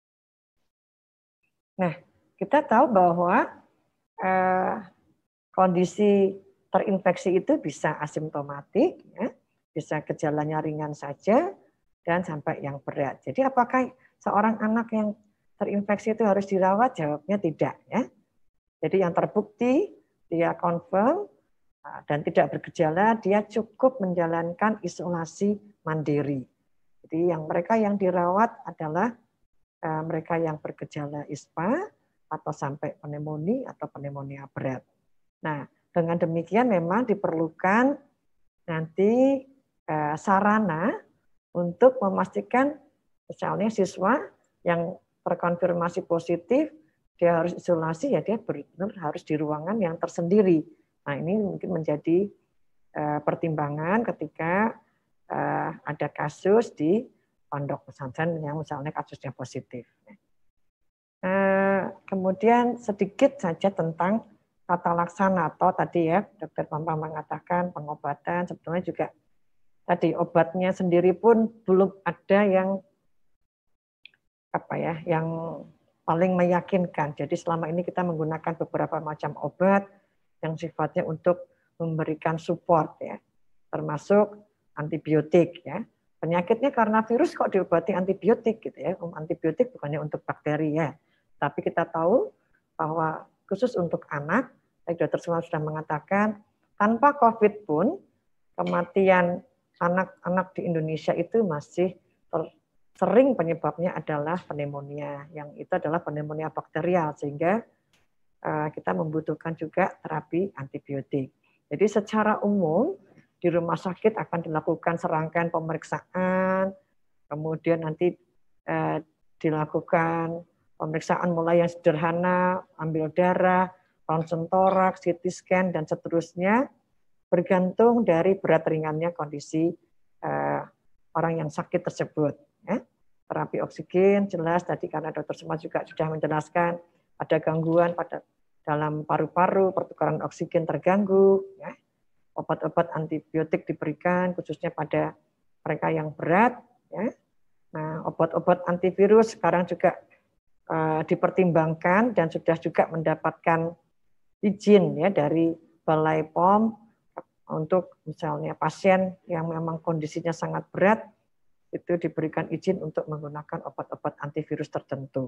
Nah, kita tahu bahwa eh, kondisi terinfeksi itu bisa asimptomatik, ya, bisa gejalanya ringan saja, dan sampai yang berat. Jadi apakah seorang anak yang terinfeksi itu harus dirawat? Jawabnya tidak. Ya. Jadi yang terbukti, dia confirm, dan tidak bergejala, dia cukup menjalankan isolasi mandiri. Jadi yang mereka yang dirawat adalah mereka yang bergejala ispa atau sampai pneumonia atau pneumonia berat. Nah, dengan demikian memang diperlukan nanti eh, sarana untuk memastikan misalnya siswa yang terkonfirmasi positif, dia harus isolasi, ya dia benar-benar harus di ruangan yang tersendiri. Nah, ini mungkin menjadi eh, pertimbangan ketika eh, ada kasus di pondok pesantren yang misalnya kasusnya positif. Kemudian sedikit saja tentang tata laksana atau tadi ya Dokter Bambang mengatakan pengobatan, sebetulnya juga tadi obatnya sendiri pun belum ada yang apa ya, yang paling meyakinkan. Jadi selama ini kita menggunakan beberapa macam obat yang sifatnya untuk memberikan support ya, termasuk antibiotik ya. Penyakitnya karena virus kok diobati antibiotik gitu ya. Antibiotik bukannya untuk bakteri ya. Tapi kita tahu bahwa khusus untuk anak, Dokter Suman sudah mengatakan tanpa COVID pun kematian anak-anak di Indonesia itu masih sering penyebabnya adalah pneumonia. Yang itu adalah pneumonia bakterial sehingga kita membutuhkan juga terapi antibiotik. Jadi secara umum di rumah sakit akan dilakukan serangkaian pemeriksaan, kemudian nanti eh, dilakukan pemeriksaan mulai yang sederhana, ambil darah, ronsen toraks, C T scan, dan seterusnya, bergantung dari berat ringannya kondisi eh, orang yang sakit tersebut. Ya. Terapi oksigen, jelas tadi karena Dokter Suman juga sudah menjelaskan, ada gangguan pada dalam paru-paru, pertukaran oksigen terganggu, ya. Obat-obat antibiotik diberikan khususnya pada mereka yang berat. Ya. Nah, obat-obat antivirus sekarang juga uh, dipertimbangkan dan sudah juga mendapatkan izin ya dari Balai P O M untuk misalnya pasien yang memang kondisinya sangat berat itu diberikan izin untuk menggunakan obat-obat antivirus tertentu.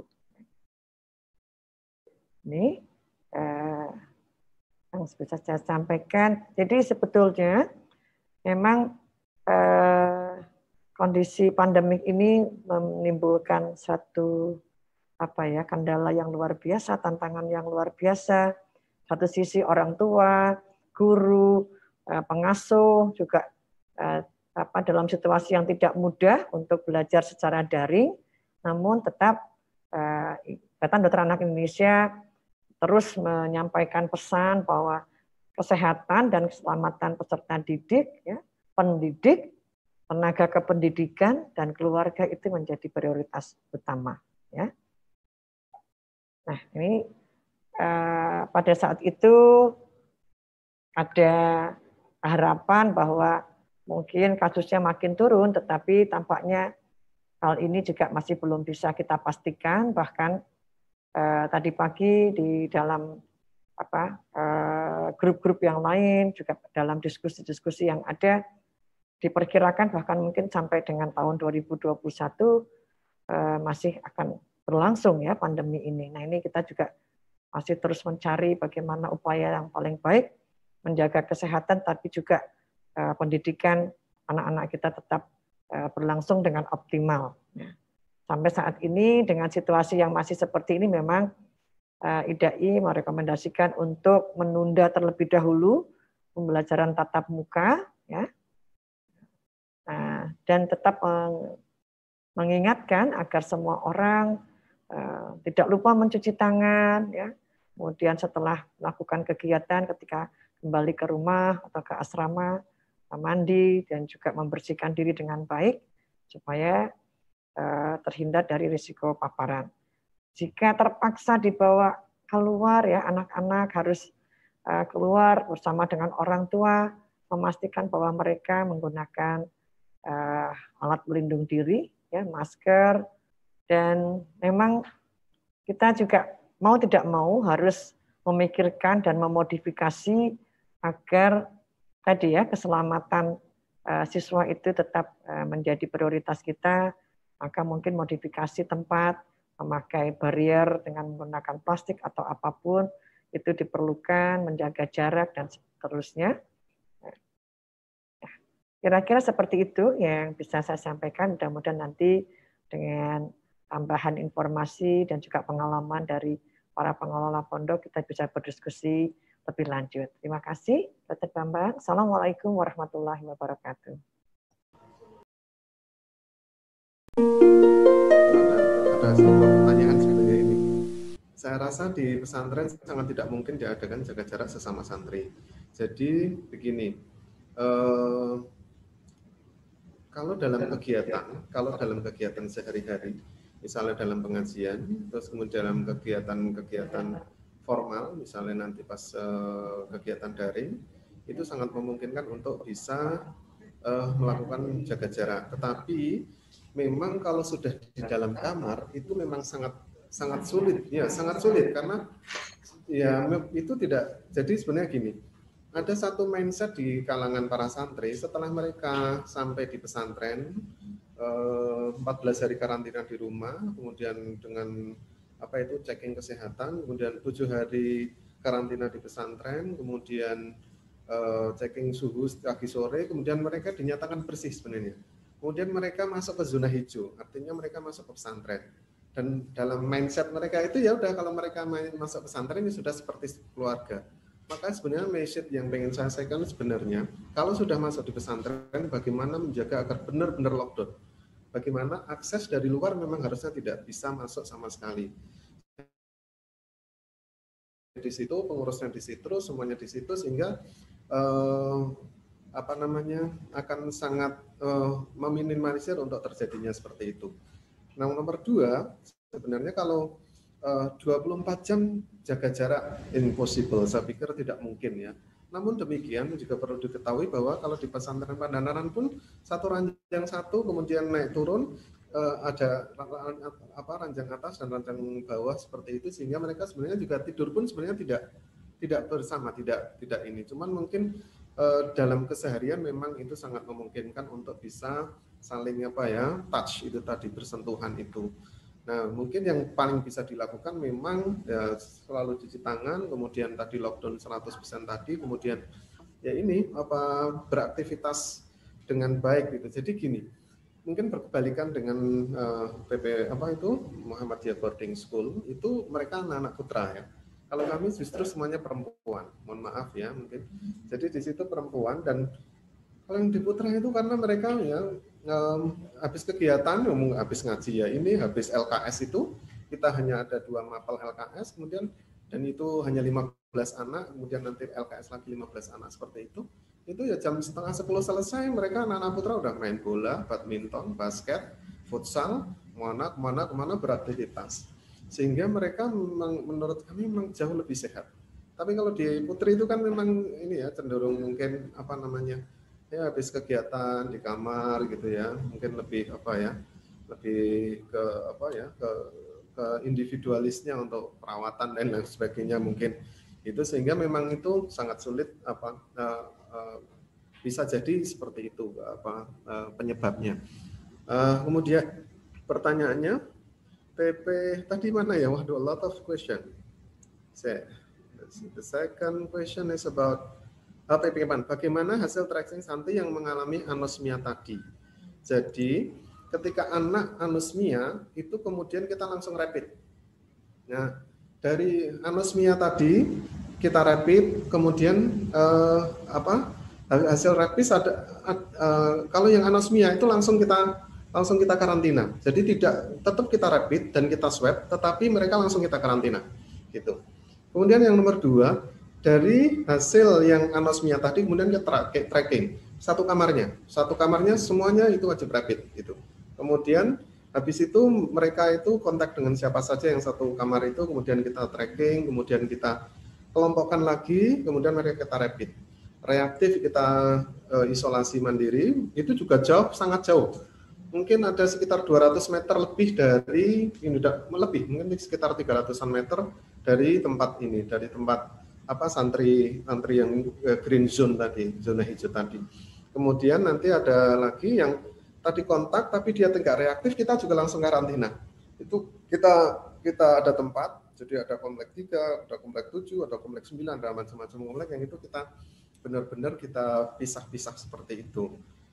Ini uh, yang bisa saya sampaikan. Jadi sebetulnya memang eh, kondisi pandemik ini menimbulkan satu apa ya kendala yang luar biasa, tantangan yang luar biasa. satu sisi orang tua, guru, pengasuh juga apa dalam situasi yang tidak mudah untuk belajar secara daring, namun tetap Ikatan Dokter Anak Indonesia terus menyampaikan pesan bahwa kesehatan dan keselamatan peserta didik, ya, pendidik, tenaga kependidikan dan keluarga itu menjadi prioritas utama. Ya. Nah ini eh, pada saat itu ada harapan bahwa mungkin kasusnya makin turun, tetapi tampaknya hal ini juga masih belum bisa kita pastikan. Bahkan eh, tadi pagi di dalam apa grup-grup eh, yang lain juga dalam diskusi-diskusi yang ada diperkirakan bahkan mungkin sampai dengan tahun dua ribu dua puluh satu eh, masih akan berlangsung ya pandemi ini. Nah ini kita juga masih terus mencari bagaimana upaya yang paling baik menjaga kesehatan, tapi juga uh, pendidikan anak-anak kita tetap uh, berlangsung dengan optimal. Ya. Sampai saat ini dengan situasi yang masih seperti ini memang uh, I D A I merekomendasikan untuk menunda terlebih dahulu pembelajaran tatap muka, ya, nah, dan tetap meng mengingatkan agar semua orang uh, tidak lupa mencuci tangan, ya. Kemudian setelah melakukan kegiatan ketika kembali ke rumah atau ke asrama, mandi dan juga membersihkan diri dengan baik supaya uh, terhindar dari risiko paparan. Jika terpaksa dibawa keluar, ya anak-anak harus uh, keluar bersama dengan orang tua, memastikan bahwa mereka menggunakan uh, alat pelindung diri, ya masker, dan memang kita juga mau tidak mau harus memikirkan dan memodifikasi agar tadi ya keselamatan uh, siswa itu tetap uh, menjadi prioritas kita, maka mungkin modifikasi tempat, memakai barrier dengan menggunakan plastik atau apapun itu diperlukan, menjaga jarak dan seterusnya. Kira-kira seperti itu yang bisa saya sampaikan. Mudah-mudahan nanti dengan tambahan informasi dan juga pengalaman dari para pengelola pondok kita bisa berdiskusi lebih lanjut. Terima kasih, Dokter Bambang. Assalamualaikum warahmatullahi wabarakatuh. Ada satu pertanyaan seperti ini. Saya rasa di pesantren sangat tidak mungkin diadakan jaga jarak sesama santri. Jadi begini, eh, kalau dalam kegiatan, kalau dalam kegiatan sehari-hari, misalnya dalam pengajian, terus kemudian dalam kegiatan-kegiatan formal, misalnya nanti pas uh, kegiatan daring, itu sangat memungkinkan untuk bisa uh, melakukan jaga jarak. Tetapi memang kalau sudah di dalam kamar itu memang sangat sangat sulit, ya sangat sulit karena ya itu tidak. Jadi sebenarnya gini, ada satu mindset di kalangan para santri setelah mereka sampai di pesantren, uh, empat belas hari karantina di rumah, kemudian dengan apa itu checking kesehatan, kemudian tujuh hari karantina di pesantren, kemudian uh, checking suhu pagi sore, kemudian mereka dinyatakan bersih sebenarnya. Kemudian mereka masuk ke zona hijau, artinya mereka masuk ke pesantren. Dan dalam mindset mereka itu ya udah kalau mereka main, masuk pesantren ini sudah seperti keluarga. Maka sebenarnya message yang pengen saya sampaikan sebenarnya kalau sudah masuk di pesantren bagaimana menjaga agar benar-benar lockdown. Bagaimana akses dari luar memang harusnya tidak bisa masuk sama sekali. Di situ pengurusnya di situ, semuanya di situ sehingga eh, apa namanya akan sangat eh, meminimalisir untuk terjadinya seperti itu. Nah, nomor dua sebenarnya kalau eh, dua puluh empat jam jaga jarak impossible, saya pikir tidak mungkin ya. Namun demikian juga perlu diketahui bahwa kalau di pesantren Pandanaran pun satu ranjang satu kemudian naik turun eh, ada apa ranjang atas dan ranjang bawah seperti itu sehingga mereka sebenarnya juga tidur pun sebenarnya tidak tidak bersama tidak tidak ini cuman mungkin eh, dalam keseharian memang itu sangat memungkinkan untuk bisa saling apa ya touch itu tadi bersentuhan itu. Nah, mungkin yang paling bisa dilakukan memang ya, selalu cuci tangan, kemudian tadi lockdown seratus persen tadi, kemudian ya ini apa beraktivitas dengan baik gitu. Jadi gini, mungkin berkebalikan dengan uh, P P apa itu Muhammadiyah Boarding School itu mereka anak-anak putra ya. Kalau kami justru semuanya perempuan. Mohon maaf ya mungkin. Jadi di situ perempuan, dan kalau yang di Putra itu karena mereka ya um, habis kegiatan, ngomong habis ngaji ya ini, habis L K S itu kita hanya ada dua mapel L K S, kemudian dan itu hanya lima belas anak, kemudian nanti L K S lagi lima belas anak seperti itu. Itu ya jam setengah sepuluh selesai, mereka anak-anak Putra udah main bola, badminton, basket, futsal, kemana, kemana, kemana beraktivitas. Sehingga mereka memang, menurut kami memang jauh lebih sehat. Tapi kalau di Putri itu kan memang ini ya cenderung mungkin apa namanya, ya habis kegiatan di kamar gitu ya, mungkin lebih apa ya, lebih ke apa ya, ke, ke individualisnya untuk perawatan dan lain sebagainya mungkin itu, sehingga memang itu sangat sulit apa uh, uh, bisa jadi seperti itu apa uh, penyebabnya. Uh, kemudian pertanyaannya P P tadi mana ya? Waduh, a lot of question. The second question is about uh, P P bagaimana hasil tracing Santi yang mengalami anosmia tadi. Jadi ketika anak anosmia itu kemudian kita langsung rapid. Nah, dari anosmia tadi kita rapid, kemudian uh, apa hasil rapid ada uh, kalau yang anosmia itu langsung kita langsung kita karantina. Jadi tidak tetap kita rapid dan kita swab, tetapi mereka langsung kita karantina. Gitu. Kemudian yang nomor dua, dari hasil yang anosmia tadi kemudian kita tracking satu kamarnya, satu kamarnya semuanya itu wajib rapid. Gitu. Kemudian habis itu mereka itu kontak dengan siapa saja yang satu kamar itu, kemudian kita tracking, kemudian kita kelompokkan lagi, kemudian mereka kita rapid. Reaktif kita e, isolasi mandiri, itu juga jauh, sangat jauh. Mungkin ada sekitar dua ratus meter lebih dari ini, lebih mungkin sekitar tiga ratusan meter dari tempat ini, dari tempat apa santri santri yang green zone tadi, zona hijau tadi. Kemudian nanti ada lagi yang tadi kontak tapi dia tidak reaktif, kita juga langsung karantina. Itu kita kita ada tempat, jadi ada komplek tiga, ada komplek tujuh, ada komplek sembilan, ada macam-macam komplek yang itu kita benar-benar kita pisah-pisah seperti itu.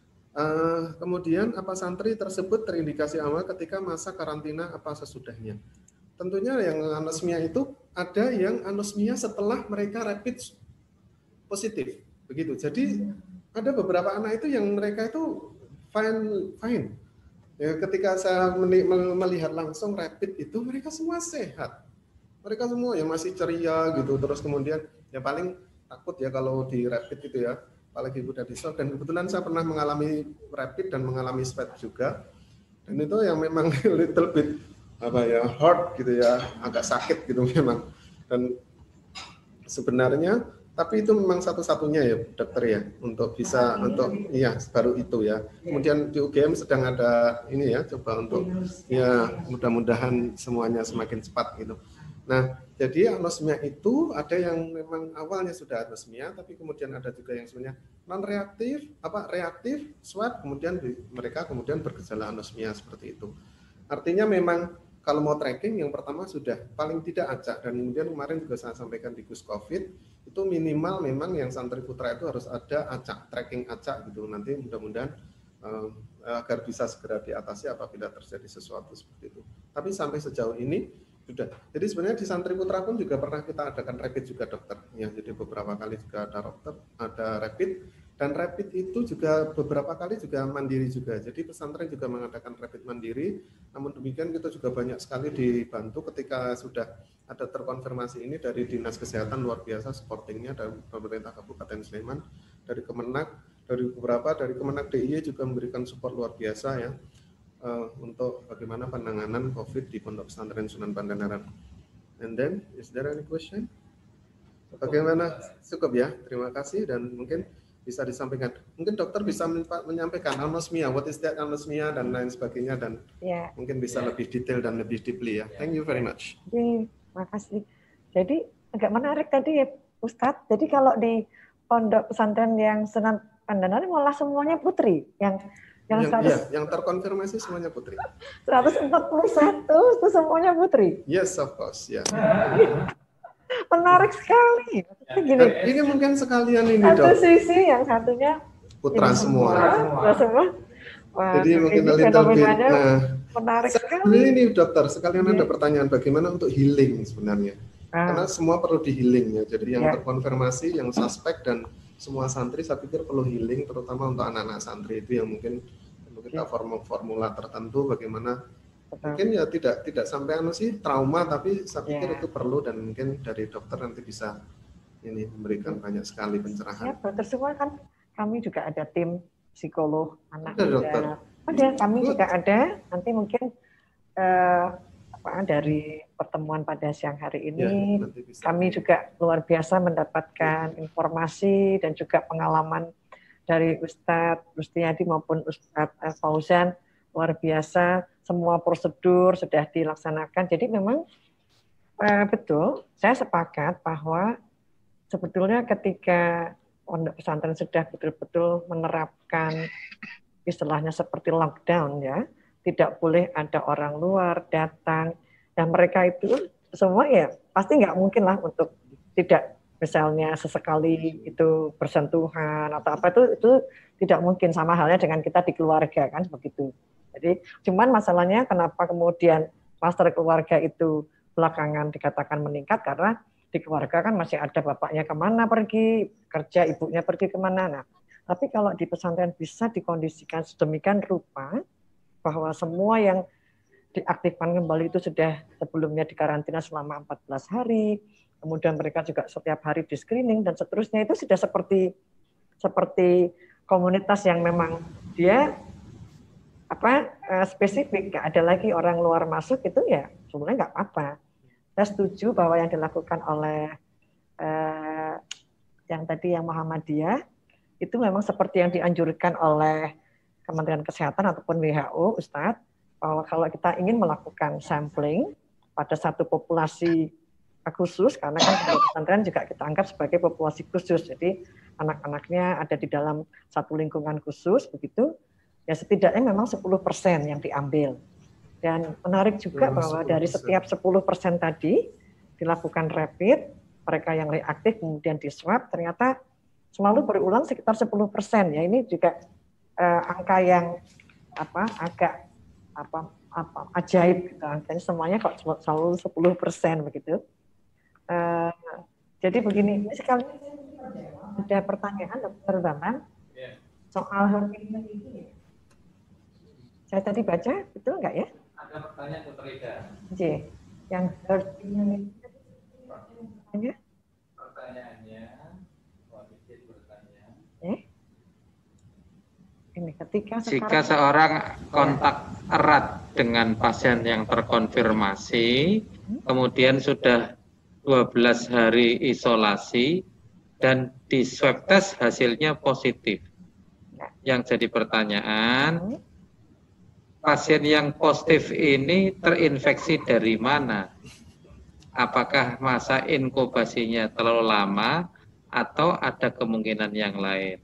Uh, kemudian apa santri tersebut terindikasi awal ketika masa karantina apa sesudahnya? Tentunya yang anosmia itu ada yang anosmia setelah mereka rapid positif, begitu. Jadi ada beberapa anak itu yang mereka itu fine, fine. Ya, ketika saya melihat langsung rapid itu mereka semua sehat, mereka semua yang masih ceria gitu. Terus kemudian ya paling takut ya kalau di rapid itu ya. Apalagi udah di swab, dan kebetulan saya pernah mengalami rapid dan mengalami swab juga, dan itu yang memang little bit apa ya hard gitu ya, agak sakit gitu memang. Dan sebenarnya tapi itu memang satu-satunya ya dokter ya untuk bisa untuk iya baru itu ya. Kemudian di U G M sedang ada ini ya, coba untuk ya mudah-mudahan semuanya semakin cepat gitu. Nah, jadi anosmia itu ada yang memang awalnya sudah anosmia, tapi kemudian ada juga yang sebenarnya non reaktif, apa reaktif, swab, kemudian mereka kemudian bergejala anosmia seperti itu. Artinya memang kalau mau tracking yang pertama sudah paling tidak acak, dan kemudian kemarin juga saya sampaikan di Gus Covid itu minimal memang yang santri putra itu harus ada acak, tracking acak gitu. Nanti mudah-mudahan uh, agar bisa segera diatasi apabila terjadi sesuatu seperti itu. Tapi sampai sejauh ini sudah. Jadi sebenarnya di santri putra pun juga pernah kita adakan rapid juga dokter. Ya, jadi beberapa kali juga ada dokter, ada rapid, dan rapid itu juga beberapa kali juga mandiri juga. Jadi pesantren juga mengadakan rapid mandiri. Namun demikian kita juga banyak sekali dibantu ketika sudah ada terkonfirmasi ini dari Dinas Kesehatan luar biasa supportingnya dari pemerintah Kabupaten Sleman, dari Kemenak, dari beberapa dari Kemenak D I Y juga memberikan support luar biasa ya. Uh, untuk bagaimana penanganan COVID di Pondok Pesantren Sunan Pandanaran. And then, is there any question? Bagaimana? Cukup ya, terima kasih, dan mungkin bisa disampaikan. Mungkin dokter bisa menyampaikan anosmia, what is that anosmia dan lain sebagainya, dan yeah. mungkin bisa yeah. lebih detail dan lebih deeply ya. Thank you very much. Terima kasih. Jadi agak menarik tadi ya Ustadz. Jadi kalau di Pondok Pesantren yang Sunan Pandanaran malah semuanya putri yang Yang, yang, seratus, iya, yang terkonfirmasi semuanya putri. seratus empat puluh satu itu semuanya putri. Yes, of course, ya. Yeah. Menarik sekali. Gini, ini mungkin sekalian ini satu dok. Sisi yang satunya putra semua. Putra semua. Wah, jadi mungkin little bit. Nah, menarik sekali. Ini dokter, sekalian yeah. ada pertanyaan bagaimana untuk healing sebenarnya. Ah. Karena semua perlu di healing ya. Jadi yang Ya. terkonfirmasi, yang suspek dan semua santri saya pikir perlu healing, terutama untuk anak-anak santri itu yang mungkin perlu kita form- formula tertentu bagaimana. Betul. Mungkin ya tidak tidak sampai anu sih trauma, tapi saya pikir Ya. itu perlu dan mungkin dari dokter nanti bisa ini memberikan banyak sekali pencerahan. Ya, dokter semua kan kami juga ada tim psikolog anak Ada, dokter? muda. Ada, kami Good. juga ada. Nanti mungkin eh, apa, dari pertemuan pada siang hari Ya, ini, nanti bisa. kami juga luar biasa mendapatkan informasi dan juga pengalaman dari Ustadz Rustiadi maupun Ustadz eh, Fauzan, luar biasa. Semua prosedur sudah dilaksanakan. Jadi memang eh, betul, saya sepakat bahwa sebetulnya ketika pondok pesantren sudah betul-betul menerapkan istilahnya seperti lockdown ya, tidak boleh ada orang luar datang, dan mereka itu semua ya pasti nggak mungkin lah untuk tidak misalnya sesekali itu bersentuhan atau apa itu itu tidak mungkin, sama halnya dengan kita di keluarga kan begitu. Jadi cuman masalahnya kenapa kemudian kluster keluarga itu belakangan dikatakan meningkat karena di keluarga kan masih ada bapaknya kemana pergi kerja, ibunya pergi kemana. Nah, tapi kalau di pesantren bisa dikondisikan sedemikian rupa bahwa semua yang diaktifkan kembali itu sudah sebelumnya dikarantina selama empat belas hari, kemudian mereka juga setiap hari di screening dan seterusnya, itu sudah seperti seperti komunitas yang memang dia apa spesifik, nggak ada lagi orang luar masuk, itu ya sebenarnya nggak apa-apa. Saya setuju bahwa yang dilakukan oleh eh, yang tadi yang Muhammadiyah itu memang seperti yang dianjurkan oleh Kementerian Kesehatan ataupun W H O, Ustadz, bahwa kalau kita ingin melakukan sampling pada satu populasi khusus, karena kan pesantren juga kita anggap sebagai populasi khusus, jadi anak-anaknya ada di dalam satu lingkungan khusus, begitu, ya setidaknya memang sepuluh persen yang diambil. Dan menarik juga bahwa dari setiap sepuluh persen tadi dilakukan rapid, mereka yang reaktif kemudian di swab, ternyata selalu berulang sekitar sepuluh persen. Ya ini juga eh, angka yang apa agak apa apa ajaib gitu. Angkanya semuanya kok selalu sepuluh persen begitu. Eh, jadi begini, ini sekali ada pertanyaan Dokter Bambang soal herd immunity. Saya tadi baca, betul nggak ya? Ada pertanyaan Dokter Ida. J, yang herd immunity. Pertanyaannya, Wabidin bertanya. Eh? Ini ketika Jika sekarang, seorang kontak erat dengan pasien yang terkonfirmasi, kemudian sudah dua belas hari isolasi dan di swab test hasilnya positif. Yang jadi pertanyaan, pasien yang positif ini terinfeksi dari mana? Apakah masa inkubasinya terlalu lama atau ada kemungkinan yang lain?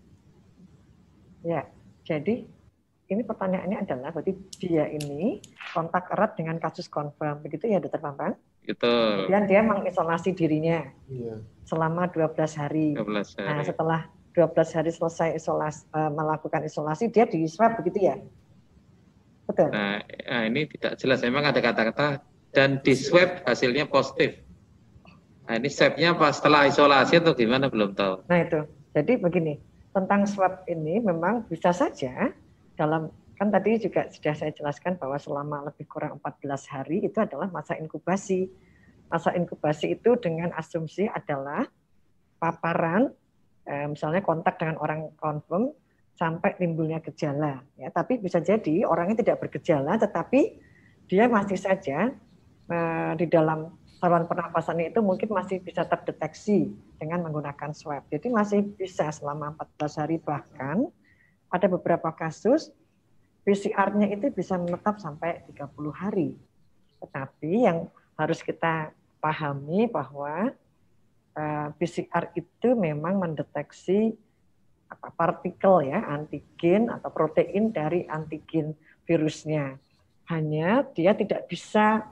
ya, jadi ini pertanyaannya adalah berarti dia ini kontak erat dengan kasus confirm, begitu ya Dokter Bambang? Gitu. Kemudian dia mengisolasi dirinya Iya. selama dua belas hari. dua belas hari. Nah, setelah dua belas hari selesai isolasi, uh, melakukan isolasi, dia di swab begitu ya? Betul? Nah, nah, ini tidak jelas. Memang ada kata-kata dan di swab hasilnya positif. Nah, ini swabnya pas setelah isolasi atau gimana belum tahu. Nah itu, jadi begini, tentang swab ini memang bisa saja dalam, kan tadi juga sudah saya jelaskan bahwa selama lebih kurang empat belas hari itu adalah masa inkubasi. Masa inkubasi itu dengan asumsi adalah paparan, eh, misalnya kontak dengan orang confirm sampai timbulnya gejala. Ya, tapi bisa jadi orangnya tidak bergejala, tetapi dia masih saja eh, di dalam saluran pernapasannya itu mungkin masih bisa terdeteksi dengan menggunakan swab. Jadi masih bisa selama empat belas hari, bahkan ada beberapa kasus P C R-nya itu bisa menetap sampai tiga puluh hari. Tetapi yang harus kita pahami bahwa uh, P C R itu memang mendeteksi apa, partikel ya, antigen atau protein dari antigen virusnya. Hanya dia tidak bisa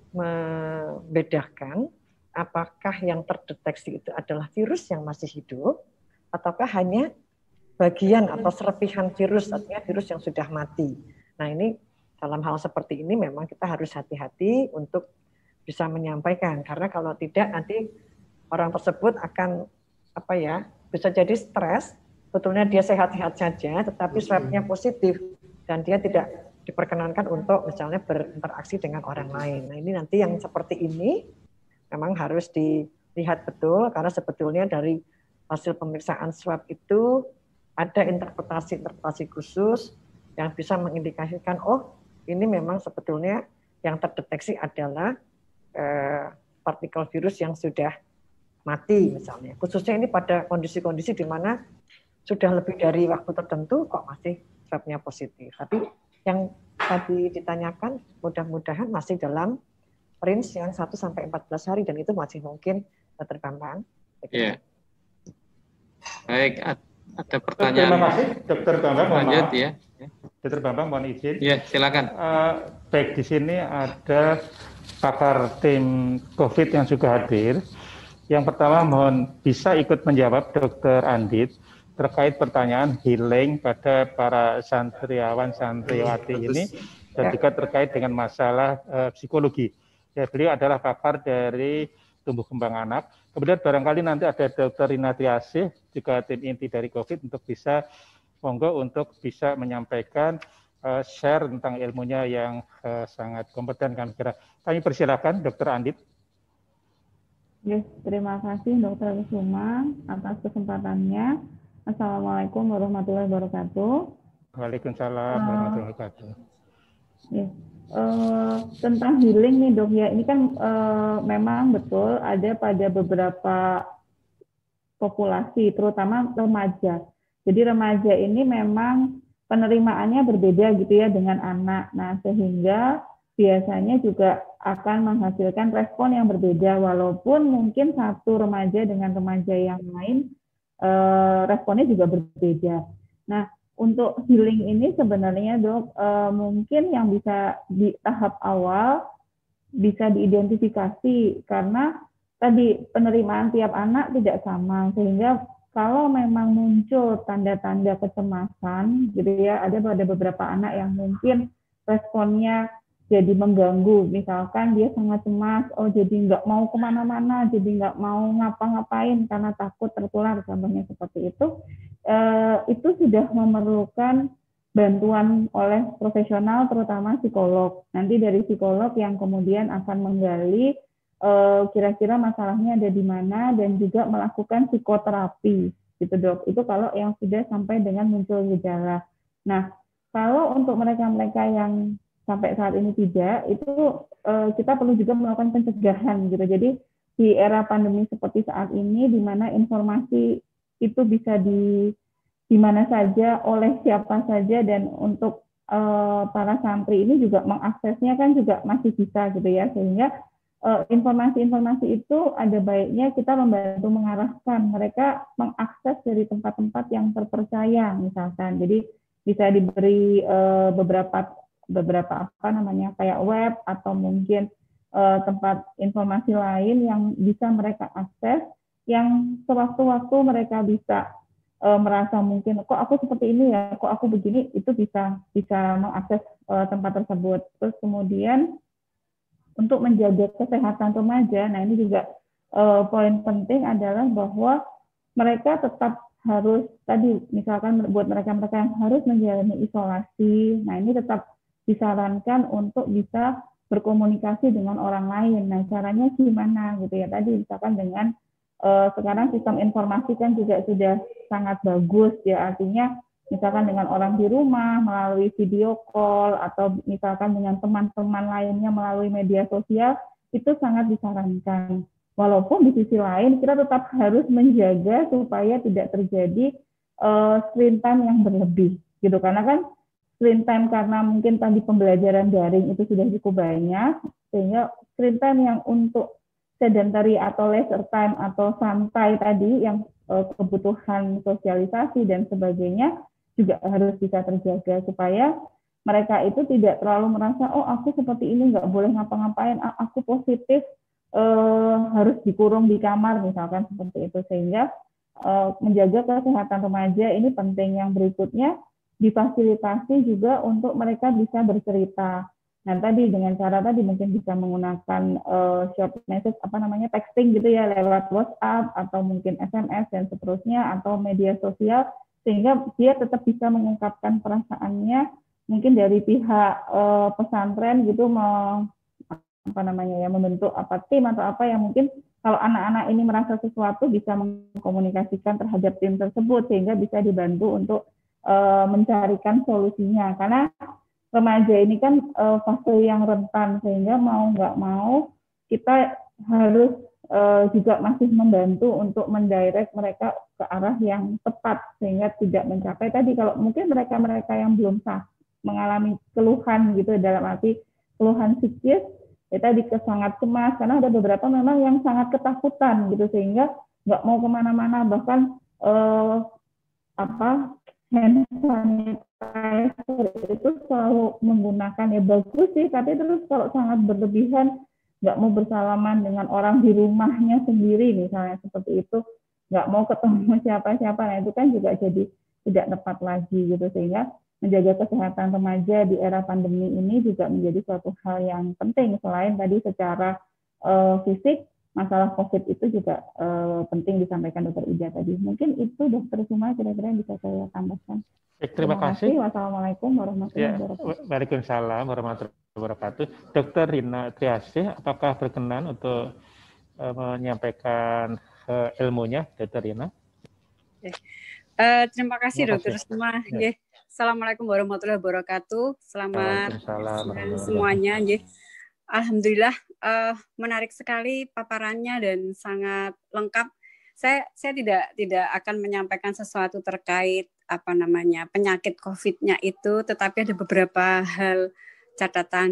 membedakan apakah yang terdeteksi itu adalah virus yang masih hidup ataukah hanya bagian atau serpihan virus, artinya virus yang sudah mati. Nah ini dalam hal seperti ini memang kita harus hati-hati untuk bisa menyampaikan, karena kalau tidak nanti orang tersebut akan apa ya, bisa jadi stres, betulnya dia sehat-sehat saja tetapi swabnya positif dan dia tidak diperkenankan untuk misalnya berinteraksi dengan orang lain. Nah, ini nanti yang seperti ini memang harus dilihat betul, karena sebetulnya dari hasil pemeriksaan swab itu ada interpretasi-interpretasi khusus yang bisa mengindikasikan, oh ini memang sebetulnya yang terdeteksi adalah eh, partikel virus yang sudah mati misalnya. Khususnya ini pada kondisi-kondisi di mana sudah lebih dari waktu tertentu kok masih swabnya positif. Tapi yang tadi ditanyakan mudah-mudahan masih dalam range yang satu sampai empat belas hari dan itu masih mungkin terkembang. Iya. Baik, ada pertanyaan. Terima kasih, Dokter Bambang. Lanjut ya. Dokter Bambang, mohon izin. Iya, silakan. Uh, baik, di sini ada pakar tim COVID yang juga hadir. Yang pertama, mohon bisa ikut menjawab Dokter Andit terkait pertanyaan healing pada para santriawan santriwati ini dan juga terkait dengan masalah uh, psikologi. Ya, beliau adalah pakar dari tumbuh kembang anak. Kemudian barangkali nanti ada Dokter Rina Triasih, juga tim inti dari COVID untuk bisa monggo untuk bisa menyampaikan uh, share tentang ilmunya yang uh, sangat kompeten. Kami persilakan Dokter Andit. Yes, terima kasih Dokter Kusuma atas kesempatannya. Assalamualaikum warahmatullahi wabarakatuh. Waalaikumsalam warahmatullahi wabarakatuh. Yes. Uh, tentang healing nih dok ya, ini kan uh, memang betul ada pada beberapa populasi, terutama remaja. Jadi remaja ini memang penerimaannya berbeda gitu ya dengan anak. Nah sehingga biasanya juga akan menghasilkan respon yang berbeda, walaupun mungkin satu remaja dengan remaja yang lain uh, responnya juga berbeda. Nah untuk healing ini sebenarnya dok, eh, mungkin yang bisa di tahap awal bisa diidentifikasi karena tadi penerimaan tiap anak tidak sama, sehingga kalau memang muncul tanda-tanda kecemasan gitu ya, ada pada beberapa anak yang mungkin responnya jadi mengganggu, misalkan dia sangat cemas, oh jadi nggak mau kemana-mana, jadi nggak mau ngapa-ngapain karena takut tertular, contohnya seperti itu, eh, itu sudah memerlukan bantuan oleh profesional, terutama psikolog. Nanti dari psikolog yang kemudian akan menggali eh, kira-kira masalahnya ada di mana dan juga melakukan psikoterapi, gitu dok. Itu kalau yang sudah sampai dengan muncul gejala. Nah, kalau untuk mereka-mereka yang sampai saat ini tidak, itu uh, kita perlu juga melakukan pencegahan gitu. Jadi di era pandemi seperti saat ini, di mana informasi itu bisa di di mana saja, oleh siapa saja, dan untuk uh, para santri ini juga mengaksesnya kan juga masih bisa gitu ya, sehingga informasi-informasi uh, itu ada baiknya kita membantu mengarahkan mereka mengakses dari tempat-tempat yang terpercaya misalkan. Jadi bisa diberi uh, beberapa beberapa apa namanya kayak web atau mungkin uh, tempat informasi lain yang bisa mereka akses, yang sewaktu-waktu mereka bisa uh, merasa mungkin kok aku seperti ini ya, kok aku begini, itu bisa bisa mengakses uh, tempat tersebut. Terus kemudian untuk menjaga kesehatan remaja, nah ini juga uh, poin penting adalah bahwa mereka tetap harus tadi misalkan buat mereka-mereka yang harus menjalani isolasi, nah ini tetap disarankan untuk bisa berkomunikasi dengan orang lain. Nah, caranya gimana gitu ya? Tadi misalkan dengan uh, sekarang sistem informasi kan juga sudah sangat bagus ya. Artinya misalkan dengan orang di rumah melalui video call atau misalkan dengan teman-teman lainnya melalui media sosial, itu sangat disarankan. Walaupun di sisi lain kita tetap harus menjaga supaya tidak terjadi uh, screen time yang berlebih gitu. Karena kan screen time karena mungkin tadi pembelajaran daring itu sudah cukup banyak, sehingga screen time yang untuk sedentary atau leisure time atau santai tadi yang uh, kebutuhan sosialisasi dan sebagainya juga harus bisa terjaga supaya mereka itu tidak terlalu merasa oh aku seperti ini nggak boleh ngapa-ngapain, aku positif uh, harus dikurung di kamar misalkan seperti itu, sehingga uh, menjaga kesehatan remaja ini penting. Yang berikutnya difasilitasi juga untuk mereka bisa bercerita. Nah tadi dengan cara tadi mungkin bisa menggunakan uh, short message apa namanya texting gitu ya lewat WhatsApp atau mungkin S M S dan seterusnya atau media sosial sehingga dia tetap bisa mengungkapkan perasaannya mungkin dari pihak uh, pesantren gitu mau apa namanya ya membentuk apa tim atau apa yang mungkin kalau anak-anak ini merasa sesuatu bisa mengkomunikasikan terhadap tim tersebut sehingga bisa dibantu untuk uh, mencarikan solusinya karena remaja ini kan uh, fase yang rentan sehingga mau nggak mau kita harus uh, juga masih membantu untuk mendirect mereka ke arah yang tepat sehingga tidak mencapai tadi kalau mungkin mereka-mereka yang belum sah mengalami keluhan gitu dalam arti keluhan psikis ya tadi sangat cemas karena ada beberapa memang yang sangat ketakutan gitu sehingga nggak mau kemana-mana bahkan uh, apa hand sanitizer itu selalu menggunakan ya bagus sih tapi terus kalau sangat berlebihan nggak mau bersalaman dengan orang di rumahnya sendiri misalnya seperti itu nggak mau ketemu siapa-siapa nah itu kan juga jadi tidak tepat lagi gitu sehingga menjaga kesehatan remaja di era pandemi ini juga menjadi suatu hal yang penting selain tadi secara uh, fisik masalah COVID itu juga uh, penting disampaikan Dokter Ida tadi. Mungkin itu Dokter Suma kira-kira yang bisa saya tambahkan. Baik, terima, terima kasih. Wassalamualaikum warahmatullahi wabarakatuh. Ya, waalaikumsalam warahmatullahi wabarakatuh. Dokter Rina Triasih, apakah berkenan untuk uh, menyampaikan uh, ilmunya, Dokter Rina? Okay. Uh, terima kasih Dokter Suma. Ya. Assalamualaikum warahmatullahi wabarakatuh. Selamat semuanya. Ya. Alhamdulillah uh, menarik sekali paparannya dan sangat lengkap. Saya saya tidak tidak akan menyampaikan sesuatu terkait apa namanya penyakit COVID-nya itu, tetapi ada beberapa hal catatan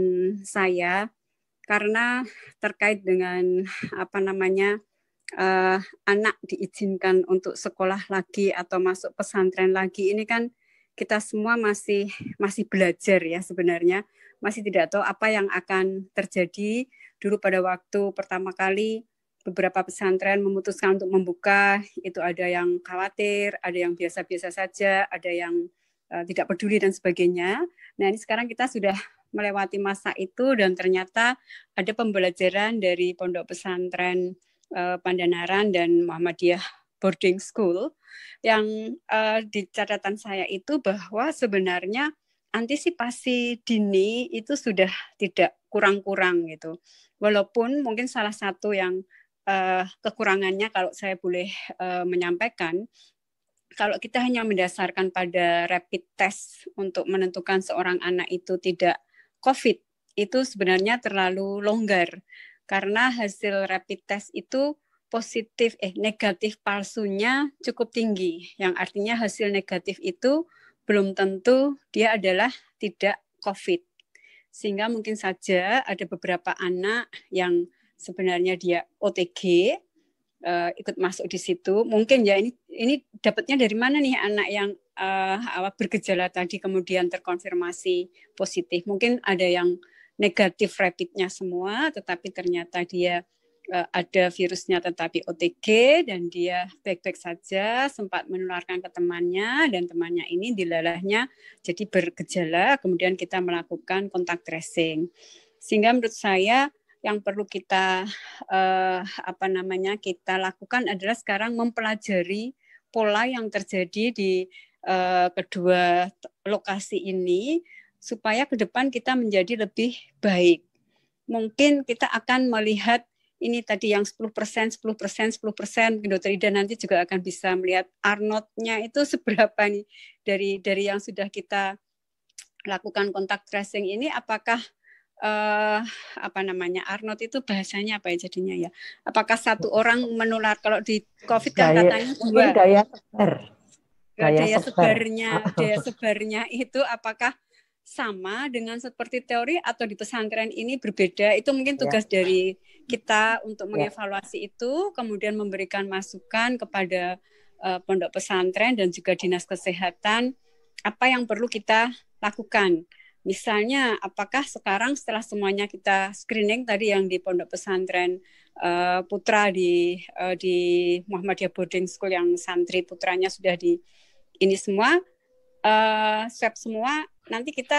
saya karena terkait dengan apa namanya uh, anak diizinkan untuk sekolah lagi atau masuk pesantren lagi ini kan kita semua masih masih belajar ya sebenarnya. Masih tidak tahu apa yang akan terjadi. Dulu pada waktu pertama kali beberapa pesantren memutuskan untuk membuka, itu ada yang khawatir, ada yang biasa-biasa saja, ada yang uh, tidak peduli dan sebagainya. Nah ini sekarang kita sudah melewati masa itu dan ternyata ada pembelajaran dari Pondok Pesantren uh, Pandanaran dan Muhammadiyah Boarding School yang uh, di catatan saya itu bahwa sebenarnya antisipasi dini itu sudah tidak kurang-kurang gitu. Walaupun mungkin salah satu yang uh, kekurangannya kalau saya boleh uh, menyampaikan, kalau kita hanya mendasarkan pada rapid test untuk menentukan seorang anak itu tidak COVID, itu sebenarnya terlalu longgar. Karena hasil rapid test itu positif, eh negatif palsunya cukup tinggi. Yang artinya hasil negatif itu belum tentu dia adalah tidak COVID. Sehingga mungkin saja ada beberapa anak yang sebenarnya dia O T G, uh, ikut masuk di situ. Mungkin ya ini ini dapatnya dari mana nih anak yang uh, bergejala tadi kemudian terkonfirmasi positif. Mungkin ada yang negatif rapidnya semua, tetapi ternyata dia ada virusnya tetapi O T G dan dia baik-baik saja, sempat menularkan ke temannya dan temannya ini dilalahnya jadi bergejala, kemudian kita melakukan kontak tracing. Sehingga menurut saya yang perlu kita eh, apa namanya kita lakukan adalah sekarang mempelajari pola yang terjadi di eh, kedua lokasi ini supaya ke depan kita menjadi lebih baik. Mungkin kita akan melihat ini tadi yang sepuluh persen, sepuluh persen, sepuluh persen, Dokter Ida nanti juga akan bisa melihat Arnold-nya itu seberapa nih dari dari yang sudah kita lakukan kontak tracing ini, apakah uh, apa namanya Arnold itu bahasanya apa ya jadinya ya? Apakah satu orang menular kalau di COVID kan daya, katanya dua? Daya sebar. Daya, daya sebarnya, daya sebarnya itu apakah sama dengan seperti teori atau di pesantren ini berbeda? Itu mungkin tugas ya. Dari kita untuk mengevaluasi ya. Itu, kemudian memberikan masukan kepada uh, pondok pesantren dan juga dinas kesehatan apa yang perlu kita lakukan. Misalnya, apakah sekarang setelah semuanya kita screening tadi yang di pondok pesantren uh, putra di uh, di Muhammadiyah Boarding School yang santri putranya sudah di ini semua uh, swab semua, nanti kita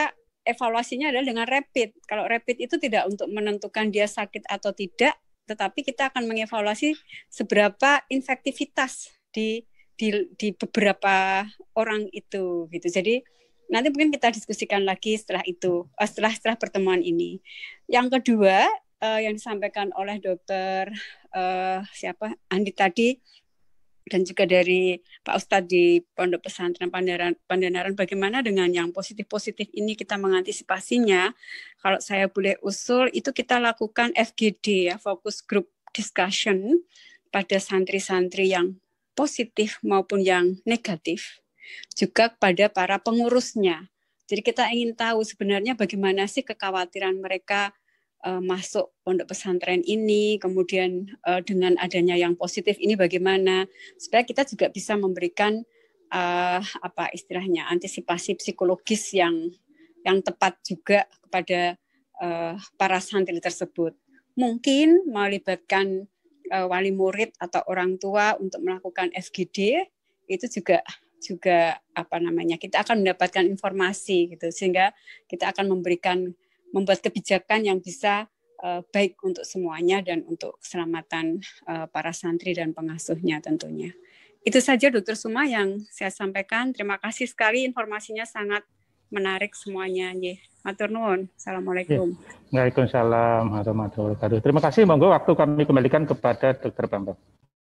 evaluasinya adalah dengan rapid. Kalau rapid itu tidak untuk menentukan dia sakit atau tidak, tetapi kita akan mengevaluasi seberapa infektivitas di di, di beberapa orang itu gitu. Jadi nanti mungkin kita diskusikan lagi setelah itu, setelah setelah pertemuan ini. Yang kedua uh, yang disampaikan oleh dokter uh, siapa Andi tadi, dan juga dari Pak Ustadz di Pondok Pesantren Pandanaran, Pandanaran, bagaimana dengan yang positif-positif ini kita mengantisipasinya? Kalau saya boleh usul, itu kita lakukan F G D, ya, Focus Group Discussion, pada santri-santri yang positif maupun yang negatif, juga pada para pengurusnya. Jadi kita ingin tahu sebenarnya bagaimana sih kekhawatiran mereka uh, masuk pondok pesantren ini, kemudian uh, dengan adanya yang positif ini bagaimana, supaya kita juga bisa memberikan uh, apa istilahnya antisipasi psikologis yang yang tepat juga kepada uh, para santri tersebut. Mungkin melibatkan uh, wali murid atau orang tua untuk melakukan F G D itu juga juga apa namanya kita akan mendapatkan informasi gitu, sehingga kita akan memberikan membuat kebijakan yang bisa uh, baik untuk semuanya dan untuk keselamatan uh, para santri dan pengasuhnya tentunya. Itu saja Dokter Suma yang saya sampaikan. Terima kasih sekali, informasinya sangat menarik semuanya. Matur nuwun. Assalamualaikum. Waalaikumsalam warahmatullahi wabarakatuh. Terima kasih. Monggo waktu kami kembalikan kepada Dokter Bambang.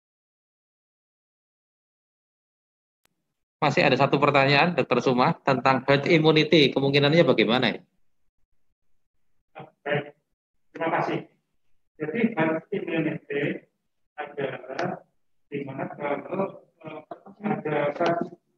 Masih ada satu pertanyaan, Dokter Suma, tentang herd immunity. Kemungkinannya bagaimana ya? Baik, terima kasih. Jadi herd immunity adalah di mana kalau ada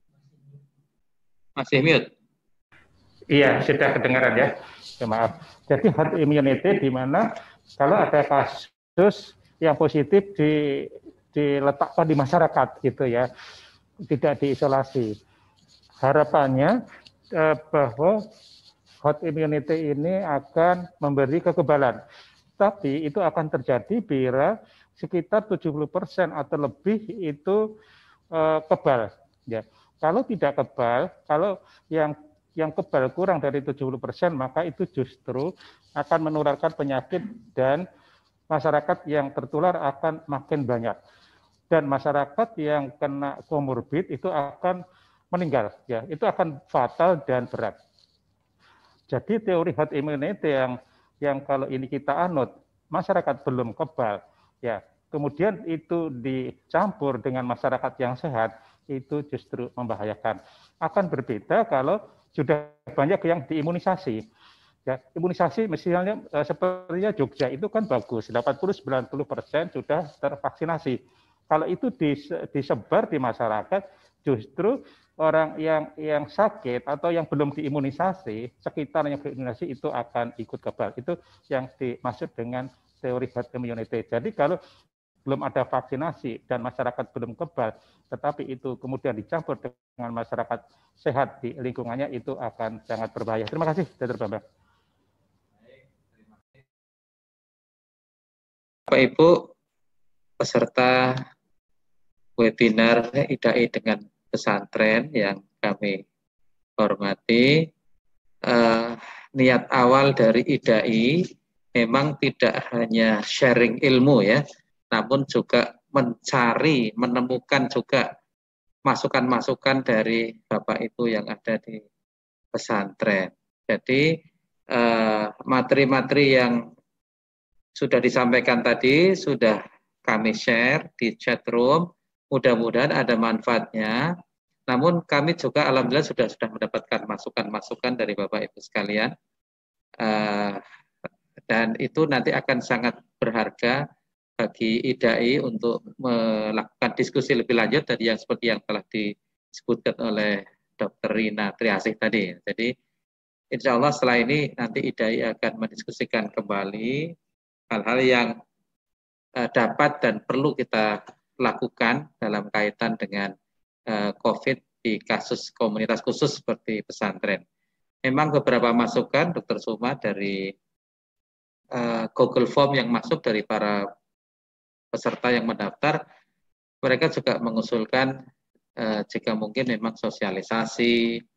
masih mute. Iya, sudah kedengaran ya. Ya maaf. Jadi herd immunity di mana kalau ada kasus yang positif di diletakkan di masyarakat gitu ya, tidak diisolasi. Harapannya eh, bahwa herd immunity ini akan memberi kekebalan. Tapi itu akan terjadi bila sekitar tujuh puluh persen atau lebih itu eh, kebal. Ya. Kalau tidak kebal, kalau yang yang kebal kurang dari tujuh puluh persen, maka itu justru akan menularkan penyakit dan masyarakat yang tertular akan makin banyak. Dan masyarakat yang kena komorbid itu akan meninggal, ya, itu akan fatal dan berat. Jadi teori herd immunity yang yang kalau ini kita anut, masyarakat belum kebal, ya, kemudian itu dicampur dengan masyarakat yang sehat, itu justru membahayakan. Akan berbeda kalau sudah banyak yang diimunisasi. Ya, imunisasi misalnya eh, sepertinya Jogja itu kan bagus, delapan puluh sampai sembilan puluh persen sudah tervaksinasi. Kalau itu disebar di masyarakat, justru orang yang yang sakit atau yang belum diimunisasi, sekitar yang diimunisasi itu akan ikut kebal. Itu yang dimaksud dengan teori herd immunity. Jadi kalau belum ada vaksinasi dan masyarakat belum kebal, tetapi itu kemudian dicampur dengan masyarakat sehat di lingkungannya, itu akan sangat berbahaya. Terima kasih, Dokter Bambang. Bapak Ibu, peserta webinar I D A I dengan pesantren yang kami hormati, eh, niat awal dari I D A I memang tidak hanya sharing ilmu ya, namun juga mencari, menemukan juga masukan-masukan dari Bapak Ibu yang ada di pesantren. Jadi materi-materi eh, yang sudah disampaikan tadi sudah kami share di chat room. Mudah-mudahan ada manfaatnya. Namun kami juga alhamdulillah sudah sudah mendapatkan masukan-masukan dari Bapak Ibu sekalian. Uh, dan itu nanti akan sangat berharga bagi I D A I untuk melakukan diskusi lebih lanjut dari yang seperti yang telah disebutkan oleh Dokter Rina Triasih tadi. Jadi insya Allah setelah ini nanti I D A I akan mendiskusikan kembali hal-hal yang uh, dapat dan perlu kita lakukan dalam kaitan dengan uh, COVID di kasus komunitas khusus seperti pesantren. Memang beberapa masukan Dokter Suma dari uh, Google Form yang masuk dari para peserta yang mendaftar, mereka juga mengusulkan uh, jika mungkin memang sosialisasi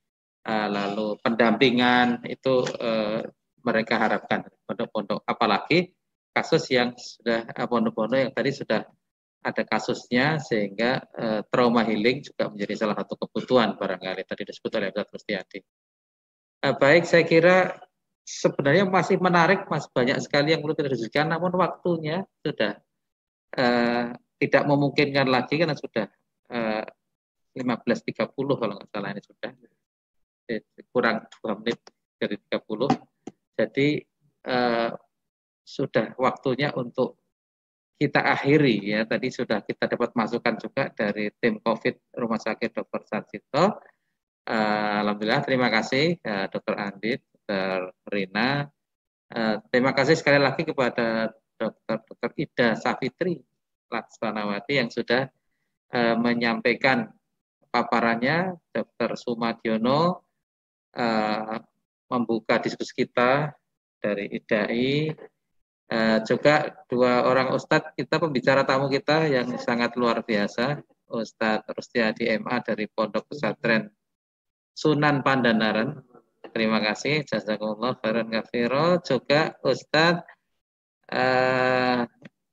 uh, lalu pendampingan itu uh, mereka harapkan pondok-pondok, apalagi kasus yang sudah pondok-pondok yang tadi sudah ada kasusnya, sehingga uh, trauma healing juga menjadi salah satu kebutuhan barangkali tadi disebut oleh Ustaz Rustiadi. Uh, baik, saya kira sebenarnya masih menarik, masih banyak sekali yang perlu kita diskusikan, namun waktunya sudah uh, tidak memungkinkan lagi karena sudah uh, lima belas tiga puluh kalau nggak salah ini sudah kurang dua menit dari tiga puluh. Jadi uh, sudah waktunya untuk kita akhiri ya. Tadi sudah kita dapat masukan juga dari tim COVID Rumah Sakit Dokter Sarjito. Uh, Alhamdulillah, terima kasih uh, Dokter Andit, Dokter Rina. Uh, terima kasih sekali lagi kepada Dokter Dokter Ida Safitri Laksanawati yang sudah uh, menyampaikan paparannya. Dokter Sumadiono uh, membuka diskusi kita dari I D A I. Uh, juga dua orang Ustadz kita, pembicara tamu kita yang sangat luar biasa, Ustadz Rustiadi M A dari Pondok Pesantren Sunan Pandanaran. Terima kasih, jazakumullah khairan katsira. Juga Ustadz uh,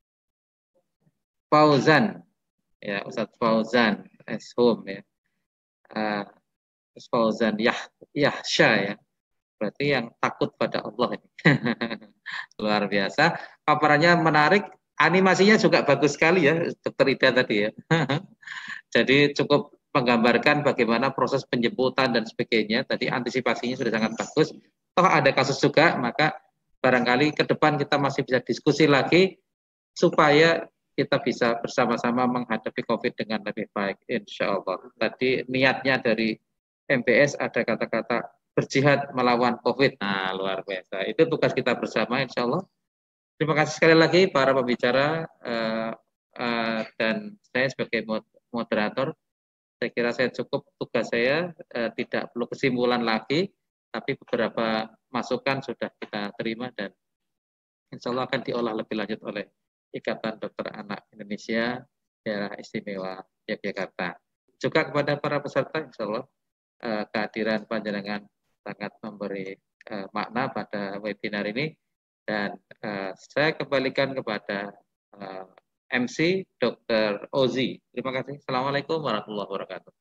Fauzan, ya Ustadz Fauzan Eshum ya, uh, Fauzan Yah Yahsya ya, berarti yang takut pada Allah ini. Luar biasa, paparannya menarik, animasinya juga bagus sekali ya Dokter Ida tadi ya. Jadi cukup menggambarkan bagaimana proses penjemputan dan sebagainya, tadi antisipasinya sudah sangat bagus. Toh ada kasus juga, maka barangkali ke depan kita masih bisa diskusi lagi supaya kita bisa bersama-sama menghadapi COVID dengan lebih baik, insya Allah. Tadi niatnya dari M B S ada kata-kata berjihad melawan COVID. Nah, luar biasa. Itu tugas kita bersama, insya Allah. Terima kasih sekali lagi para pembicara uh, uh, dan saya sebagai moderator. Saya kira saya cukup, tugas saya uh, tidak perlu kesimpulan lagi, tapi beberapa masukan sudah kita terima dan insya Allah akan diolah lebih lanjut oleh Ikatan Dokter Anak Indonesia Daerah Istimewa Yogyakarta. Juga kepada para peserta, insya Allah uh, kehadiran panjenengan sangat memberi uh, makna pada webinar ini. Dan uh, saya kembalikan kepada uh, M C Dokter Ozi. Terima kasih. Assalamualaikum warahmatullahi wabarakatuh.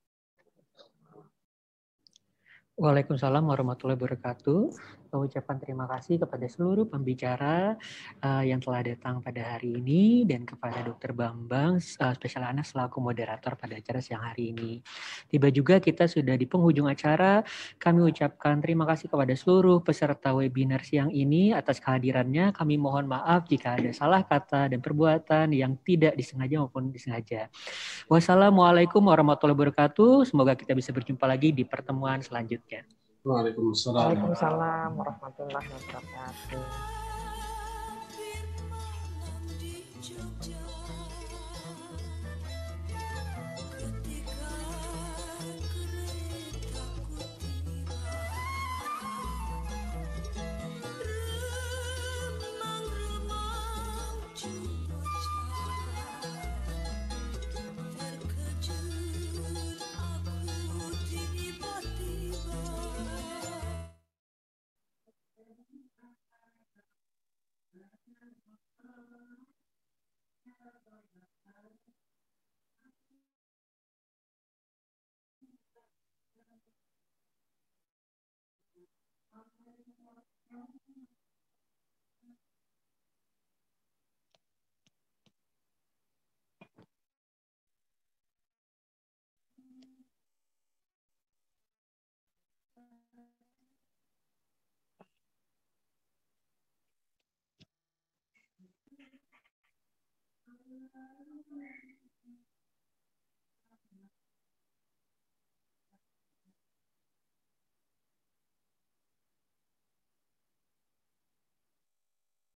Waalaikumsalam warahmatullahi wabarakatuh. Mengucapkan terima kasih kepada seluruh pembicara uh, yang telah datang pada hari ini dan kepada Dokter Bambang, uh, spesial anak selaku moderator pada acara siang hari ini. Tiba juga kita sudah di penghujung acara. Kami ucapkan terima kasih kepada seluruh peserta webinar siang ini atas kehadirannya. Kami mohon maaf jika ada salah kata dan perbuatan yang tidak disengaja maupun disengaja. Wassalamualaikum warahmatullahi wabarakatuh. Semoga kita bisa berjumpa lagi di pertemuan selanjutnya. Waalaikumsalam. Waalaikumsalam warahmatullahi wabarakatuh.